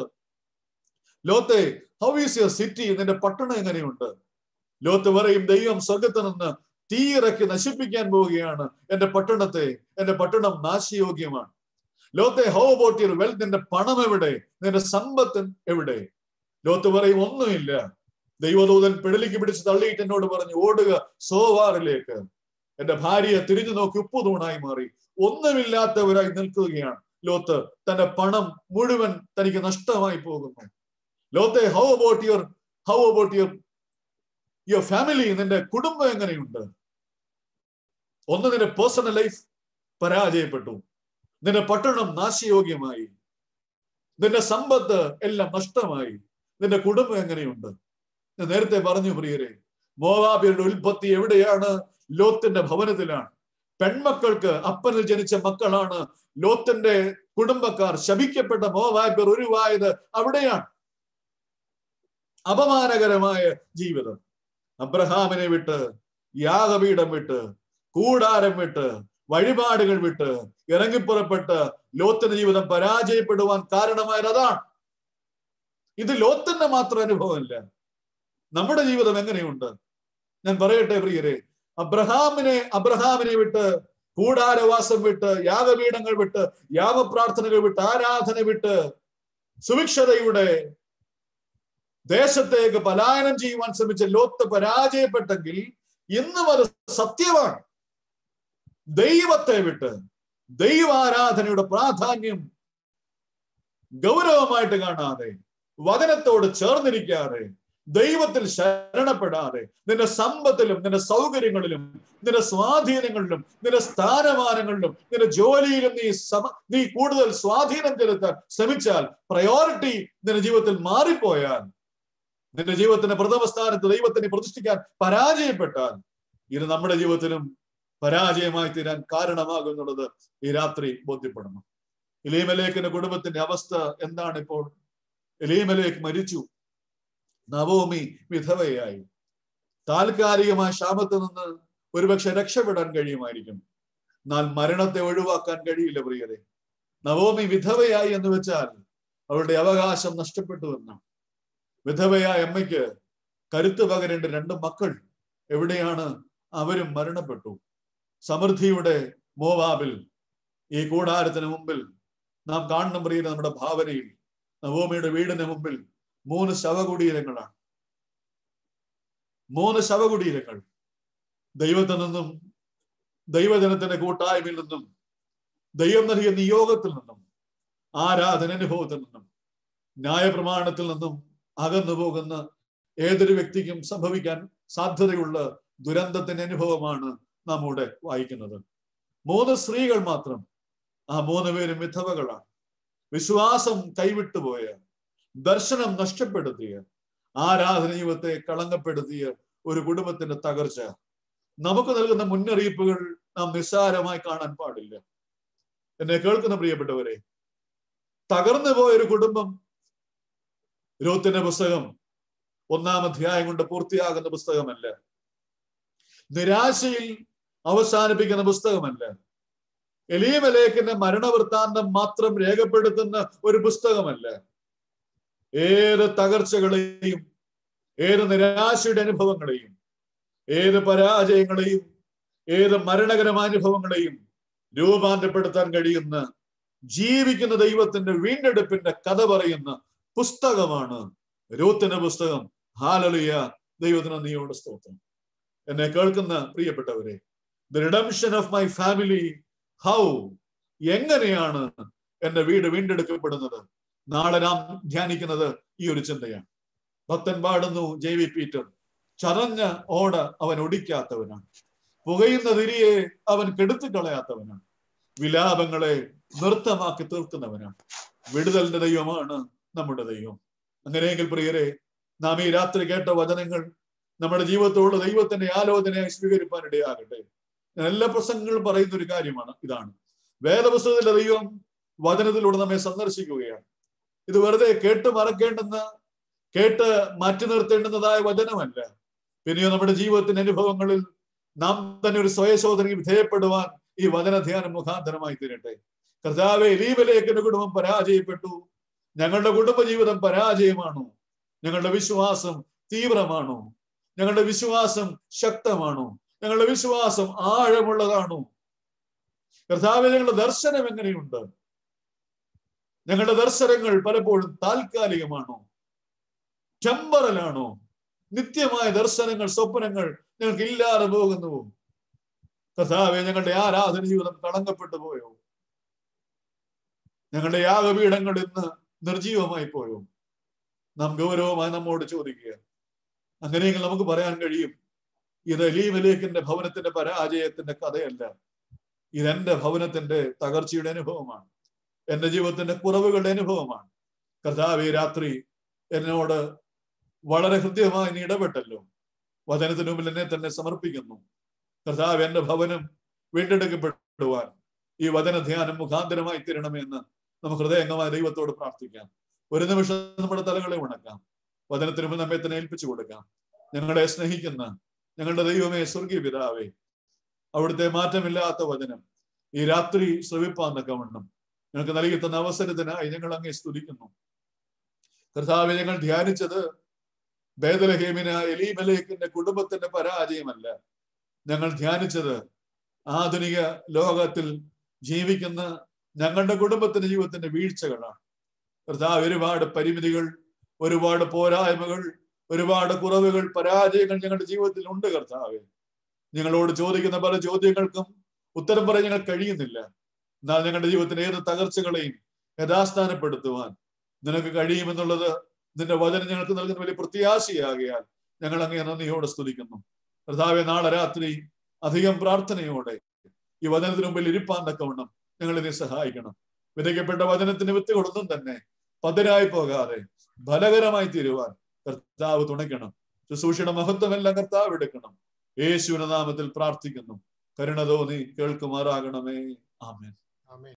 ലോത്തെ, ഹൗ ഈസ് യുവർ സിറ്റി? നിന്റെ പട്ടണം എങ്ങനെയുണ്ട്? ലോത്ത് പറയും, ദൈവം സ്വർഗത്തിൽ നിന്ന് തീയിറക്കി നശിപ്പിക്കാൻ പോവുകയാണ് എന്റെ പട്ടണത്തെ. എന്റെ പട്ടണം നാശയോഗ്യമാണ്. ലോത്തെ, ഹൗ അബൌട്ട് യുവർ വെൽത്ത്? നിന്റെ പണം എവിടെ? നിന്റെ സമ്പത്ത് എവിടെ? ലോത്ത് പറയും, ഒന്നുമില്ല. ദൈവദൂതൻ പിടലിക്ക് പിടിച്ച് തള്ളിയിട്ട് എന്നോട് പറഞ്ഞു, ഓടുക സോവാറിലേക്ക്. എന്റെ ഭാര്യയെ തിരിഞ്ഞു നോക്കി ഉപ്പുതൂണായി മാറി. ഒന്നുമില്ലാത്തവരായി നിൽക്കുകയാണ് ലോത്ത്. തന്റെ പണം മുഴുവൻ തനിക്ക് നഷ്ടമായി പോകുന്നു. ലോത്തെ, ഹൗ അബൌട്ട് യുവർ ഫാമിലി? നിന്റെ കുടുംബം എങ്ങനെയുണ്ട്? ഒന്ന്, നിന്റെ പേഴ്സണൽ ലൈഫ് പരാജയപ്പെട്ടു, നിന്റെ പട്ടണം നാശയോഗ്യമായി, നിന്റെ സമ്പത്ത് എല്ലാം നഷ്ടമായി. നിന്റെ കുടുംബം എങ്ങനെയുണ്ട്? ഞാൻ നേരത്തെ പറഞ്ഞു പ്രിയരെ, മോവാബിയരുടെ ഉൽപ്പത്തി എവിടെയാണ്? ലോത്തിന്റെ ഭവനത്തിലാണ്. പെൺമക്കൾക്ക് അപ്പനിൽ ജനിച്ച മക്കളാണ് ലോത്തിന്റെ കുടുംബക്കാർ. ശപിക്കപ്പെട്ട മോവാബിയർ ഉരുവായത് അവിടെയാണ്. അപമാനകരമായ ജീവിതം. അബ്രഹാമിനെ വിട്ട്, യാഗപീഠം വിട്ട്, കൂടാരം വിട്ട്, വഴിപാടുകൾ വിട്ട് ഇറങ്ങിപ്പുറപ്പെട്ട് ലോത്തിന്റെ ജീവിതം പരാജയപ്പെടുവാൻ കാരണമായത് അതാണ്. ഇത് ലോത്തിന്റെ മാത്രം അനുഭവമല്ല. നമ്മുടെ ജീവിതം എങ്ങനെയുണ്ട്? ഞാൻ പറയട്ടെ പ്രിയരെ, അബ്രഹാമിനെ വിട്ട്, കൂടാരവാസം വിട്ട്, യാഗപീഠങ്ങൾ വിട്ട്, യാഗപ്രാർത്ഥനകൾ വിട്ട്, ആരാധന വിട്ട് സുഭിക്ഷതയുടെ ദേശത്തേക്ക് പലായനം ചെയ്യുവാൻ ശ്രമിച്ച ലോത്ത് പരാജയപ്പെട്ടെങ്കിൽ ഇന്നും അത് സത്യമാണ്. ദൈവത്തെ വിട്ട്, ദൈവാരാധനയുടെ പ്രാധാന്യം ഗൗരവമായിട്ട് കാണാതെ, വചനത്തോട് ചേർന്നിരിക്കാതെ, ദൈവത്തിൽ ശരണപ്പെടാതെ, നിന്റെ സമ്പത്തിലും നിന്റെ സൗകര്യങ്ങളിലും നിന്റെ സ്വാധീനങ്ങളിലും നിന്റെ സ്ഥാനമാനങ്ങളിലും നിന്റെ ജോലിയിലും നീ കൂടുതൽ സ്വാധീനം ചെലുത്താൻ ശ്രമിച്ചാൽ, പ്രയോറിറ്റി നിന്റെ ജീവിതത്തിൽ മാറിപ്പോയാൽ, നിന്റെ ജീവിതത്തിന്റെ പ്രഥമ സ്ഥാനത്ത് ദൈവത്തിനെ പ്രതിഷ്ഠിക്കാൻ പരാജയപ്പെട്ടാൽ, ഇത് നമ്മുടെ ജീവിതത്തിലും പരാജയമായി തീരാൻ കാരണമാകുന്നുള്ളത് ഈ രാത്രി ബോധ്യപ്പെടണം. എലീമേലെക്കിന്റെ കുടുംബത്തിന്റെ അവസ്ഥ എന്താണ് ഇപ്പോൾ? എലീമേലെക്ക് മരിച്ചു, നവോമി വിധവയായി. താൽക്കാലികമായ ശാപത്തിൽ നിന്ന് ഒരുപക്ഷെ രക്ഷപ്പെടാൻ കഴിയുമായിരിക്കും, എന്നാൽ മരണത്തെ ഒഴിവാക്കാൻ കഴിയില്ല പ്രിയരെ. നവോമി വിധവയായി എന്ന് വെച്ചാൽ അവളുടെ അവകാശം നഷ്ടപ്പെട്ടു എന്നാണ്. വിധവയായ അമ്മയ്ക്ക് കരുത്ത് പകരേണ്ട 2 മക്കൾ എവിടെയാണ്? അവരും മരണപ്പെട്ടു. സമൃദ്ധിയുടെ മോവാബിൽ, ഈ കൂടാരത്തിന് മുമ്പിൽ നാം കാണണം പ്രിയരെ, നമ്മുടെ ഭാവനയിൽ നവോമിയുടെ വീടിന് മുമ്പിൽ 3 ശവകുടീരങ്ങളാണ്. 3 ശവകുടീരങ്ങൾ. ദൈവത്തിൽ നിന്നും, ദൈവജനത്തിന്റെ കൂട്ടായ്മയിൽ നിന്നും, ദൈവം നൽകിയ നിയോഗത്തിൽ നിന്നും, ആരാധന അനുഭവത്തിൽ നിന്നും, ന്യായപ്രമാണത്തിൽ നിന്നും അകന്നു പോകുന്ന ഏതൊരു വ്യക്തിക്കും സംഭവിക്കാൻ സാധ്യതയുള്ള ദുരന്തത്തിന്റെ അനുഭവമാണ് നാം ഇവിടെ വായിക്കുന്നത്. 3 സ്ത്രീകൾ മാത്രം, ആ 3 പേരും വിധവകളാണ്. വിശ്വാസം കൈവിട്ടുപോയ, ദർശനം നഷ്ടപ്പെടുത്തിയ, ആരാധന ജീവിതത്തെ കളങ്കപ്പെടുത്തിയ ഒരു കുടുംബത്തിന്റെ തകർച്ച. നമുക്ക് നൽകുന്ന മുന്നറിയിപ്പുകൾ നാം നിസ്സാരമായി കാണാൻ പാടില്ല. എന്നെ കേൾക്കുന്ന പ്രിയപ്പെട്ടവരെ, തകർന്നു പോയ ഒരു കുടുംബം രൂത്തിന്റെ പുസ്തകം 1-ാം അധ്യായം കൊണ്ട് പൂർത്തിയാകുന്ന പുസ്തകമല്ല. നിരാശയിൽ അവസാനിപ്പിക്കുന്ന പുസ്തകമല്ല. എലീമേലെക്കിന്റെ മരണവൃത്താന്തം മാത്രം രേഖപ്പെടുത്തുന്ന ഒരു പുസ്തകമല്ല. ഏത് തകർച്ചകളെയും, ഏത് നിരാശയുടെ അനുഭവങ്ങളെയും, ഏത് പരാജയങ്ങളെയും, ഏത് മരണകരമായ അനുഭവങ്ങളെയും രൂപാന്തരപ്പെടുത്താൻ കഴിയുന്ന, ജീവിക്കുന്ന ദൈവത്തിന്റെ വീണ്ടെടുപ്പിന്റെ കഥ പറയുന്ന പുസ്തകമാണ് രൂത്തിന്റെ പുസ്തകം. ഹല്ലേലൂയ! ദൈവത്തിന് നന്ദിയോടെ സ്തോത്രം. എന്നെ കേൾക്കുന്ന പ്രിയപ്പെട്ടവരെ, the redemption of my family, how, എങ്ങനെയാണ് എന്റെ വീട് വീണ്ടെടുക്കപ്പെടുന്നത്? നാളെ നാം ധ്യാനിക്കുന്നത് ഈ ഒരു ചിന്തയാണ്. ഭക്തൻ പാടുന്നു, JV പീറ്റർ, ചതഞ്ഞ ഓട അവൻ ഒടിക്കാത്തവനാണ്, പുകയുന്ന തിരിയെ അവൻ കെടുത്തു കളയാത്തവനാണ്, വിലാപങ്ങളെ നൃത്തമാക്കി തീർക്കുന്നവനാണ്. വിടുതലിന്റെ ദൈവമാണ് നമ്മുടെ ദൈവം. അങ്ങനെയെങ്കിൽ പ്രിയരെ, നാം ഈ രാത്രി കേട്ട വചനങ്ങൾ നമ്മുടെ ജീവിതത്തോട് ദൈവത്തിന്റെ ആലോചനയായി സ്വീകരിപ്പാൻ ഇടയാകട്ടെ. എല്ലാ പ്രസംഗങ്ങളും പറയുന്ന ഒരു കാര്യമാണ് ഇതാണ്. വേദപുസ്തകത്തിലെ ദൈവം വചനത്തിലൂടെ നമ്മെ സന്ദർശിക്കുകയാണ്. ഇത് വെറുതെ കേട്ട് മറക്കേണ്ടുന്ന, കേട്ട് മാറ്റി നിർത്തേണ്ടുന്നതായ വചനമല്ല. പിന്നെയോ നമ്മുടെ ജീവിതത്തിന്റെ അനുഭവങ്ങളിൽ നാം തന്നെ ഒരു സ്വയശോധനയ്ക്ക് വിധേയപ്പെടുവാൻ ഈ വചനധ്യാനം മുഖാന്തരമായി തീരട്ടെ. കർത്താവേ, എലീമേലെക്കിന്റെ കുടുംബം പരാജയപ്പെട്ടു. ഞങ്ങളുടെ കുടുംബജീവിതം പരാജയമാണോ? ഞങ്ങളുടെ വിശ്വാസം തീവ്രമാണോ? ഞങ്ങളുടെ വിശ്വാസം ശക്തമാണോ? ഞങ്ങളുടെ വിശ്വാസം ആഴമുള്ളതാണോ? കർത്താവേ, ഞങ്ങളുടെ ദർശനം എങ്ങനെയുണ്ട്? ഞങ്ങളുടെ ദർശനങ്ങൾ പലപ്പോഴും താൽക്കാലികമാണോ? ടെമ്പറലാണോ? നിത്യമായ ദർശനങ്ങൾ, സ്വപ്നങ്ങൾ ഞങ്ങൾക്ക് ഇല്ലാതെ പോകുന്നുവോ? കർത്താവേ, ഞങ്ങളുടെ ആരാധന ജീവിതം കളങ്കപ്പെട്ടു പോയോ? ഞങ്ങളുടെ യാഗപീഠങ്ങൾ ഇന്ന് നിർജീവമായി പോയോ? നാം ഗൗരവമായി നമ്മോട് ചോദിക്കുക. അങ്ങനെയെങ്കിൽ നമുക്ക് പറയാൻ കഴിയും, ഇത് എലീമേലെക്കിന്റെ ഭവനത്തിന്റെ പരാജയത്തിന്റെ കഥയല്ല, ഇതെന്റെ ഭവനത്തിന്റെ തകർച്ചയുടെ അനുഭവമാണ്, എന്റെ ജീവിതത്തിന്റെ കുറവുകളുടെ അനുഭവമാണ്. കർത്താവേ, രാത്രി എന്നോട് വളരെ ഹൃദ്യമായി നീ ഇടപെട്ടല്ലോ. വചനത്തിന് മുമ്പിൽ എന്നെ തന്നെ സമർപ്പിക്കുന്നു. കർത്താവ്, എന്റെ ഭവനം വീണ്ടെടുക്കപ്പെടുവാൻ ഈ വചനധ്യാനം മുഖാന്തരമായി തീരണമെന്ന് നമുക്ക് ഹൃദയംഗമായ ദൈവത്തോട് പ്രാർത്ഥിക്കാം. ഒരു നിമിഷം നമ്മുടെ തലകളെ ഉണക്കാം. വചനത്തിന് മുമ്പ് നമ്മെ തന്നെ ഏൽപ്പിച്ചു കൊടുക്കാം. ഞങ്ങളെ സ്നേഹിക്കുന്ന ഞങ്ങളുടെ ദൈവമേ, സ്വർഗീയ പിതാവേ, അവിടുത്തെ മാറ്റമില്ലാത്ത വചനം ഈ രാത്രി ശ്രവിപ്പാൻ തക്കവണ്ണം ഞങ്ങൾക്ക് നൽകി തന്ന അവസരത്തിനായി ഞങ്ങൾ അങ്ങേ സ്തുതിക്കുന്നു. കർത്താവേ, ഞങ്ങൾ ധ്യാനിച്ചത് ബേത്ലഹേമിന് എലീമേലെക്കിന്റെ കുടുംബത്തിന്റെ പരാജയമല്ല. ഞങ്ങൾ ധ്യാനിച്ചത് ആധുനിക ലോകത്തിൽ ജീവിക്കുന്ന ഞങ്ങളുടെ കുടുംബത്തിന്റെ ജീവിതത്തിന്റെ വീഴ്ചകളാണ്. കർത്താവ്, ഒരുപാട് പരിമിതികൾ, ഒരുപാട് പോരായ്മകൾ, ഒരുപാട് കുറവുകൾ, പരാജയങ്ങൾ ഞങ്ങളുടെ ജീവിതത്തിൽ ഉണ്ട്. കർത്താവേ, ഞങ്ങളോട് ചോദിക്കുന്ന പല ചോദ്യങ്ങൾക്കും ഉത്തരം പറയാൻ ഞങ്ങൾ കഴിയുന്നില്ല. എന്നാൽ ഞങ്ങളുടെ ജീവിതത്തിന് ഏത് തകർച്ചകളെയും യഥാസ്ഥാനപ്പെടുത്തുവാൻ നിനക്ക് കഴിയുമെന്നുള്ളത് നിന്റെ വചനം ഞങ്ങൾക്ക് നൽകുന്ന വലിയ പ്രത്യാശയാകിയാൽ ഞങ്ങൾ അങ്ങേ നന്ദിയോടെ സ്തുതിക്കുന്നു. കർത്താവേ, നാളെ രാത്രി അധികം പ്രാർത്ഥനയോടെ ഈ വചനത്തിന് മുമ്പിൽ ഇരിപ്പാൻ തക്കവണ്ണം ഞങ്ങളെ സഹായിക്കണം. വിതയ്ക്കപ്പെട്ട വചനത്തിന് വിത്തുകളൊന്നും തന്നെ പതരായി പോകാതെ ഫലകരമായി തീരുവാൻ കർത്താവ് തുണയ്ക്കണം. ശുശ്രൂഷയുടെ മഹത്വമെല്ലാം കർത്താവ് എടുക്കണം. യേശുവിന്റെ നാമത്തിൽ പ്രാർത്ഥിക്കുന്നു. കരുണ തോന്നി കേൾക്കുമാറാകണമേ. ആമേൻ.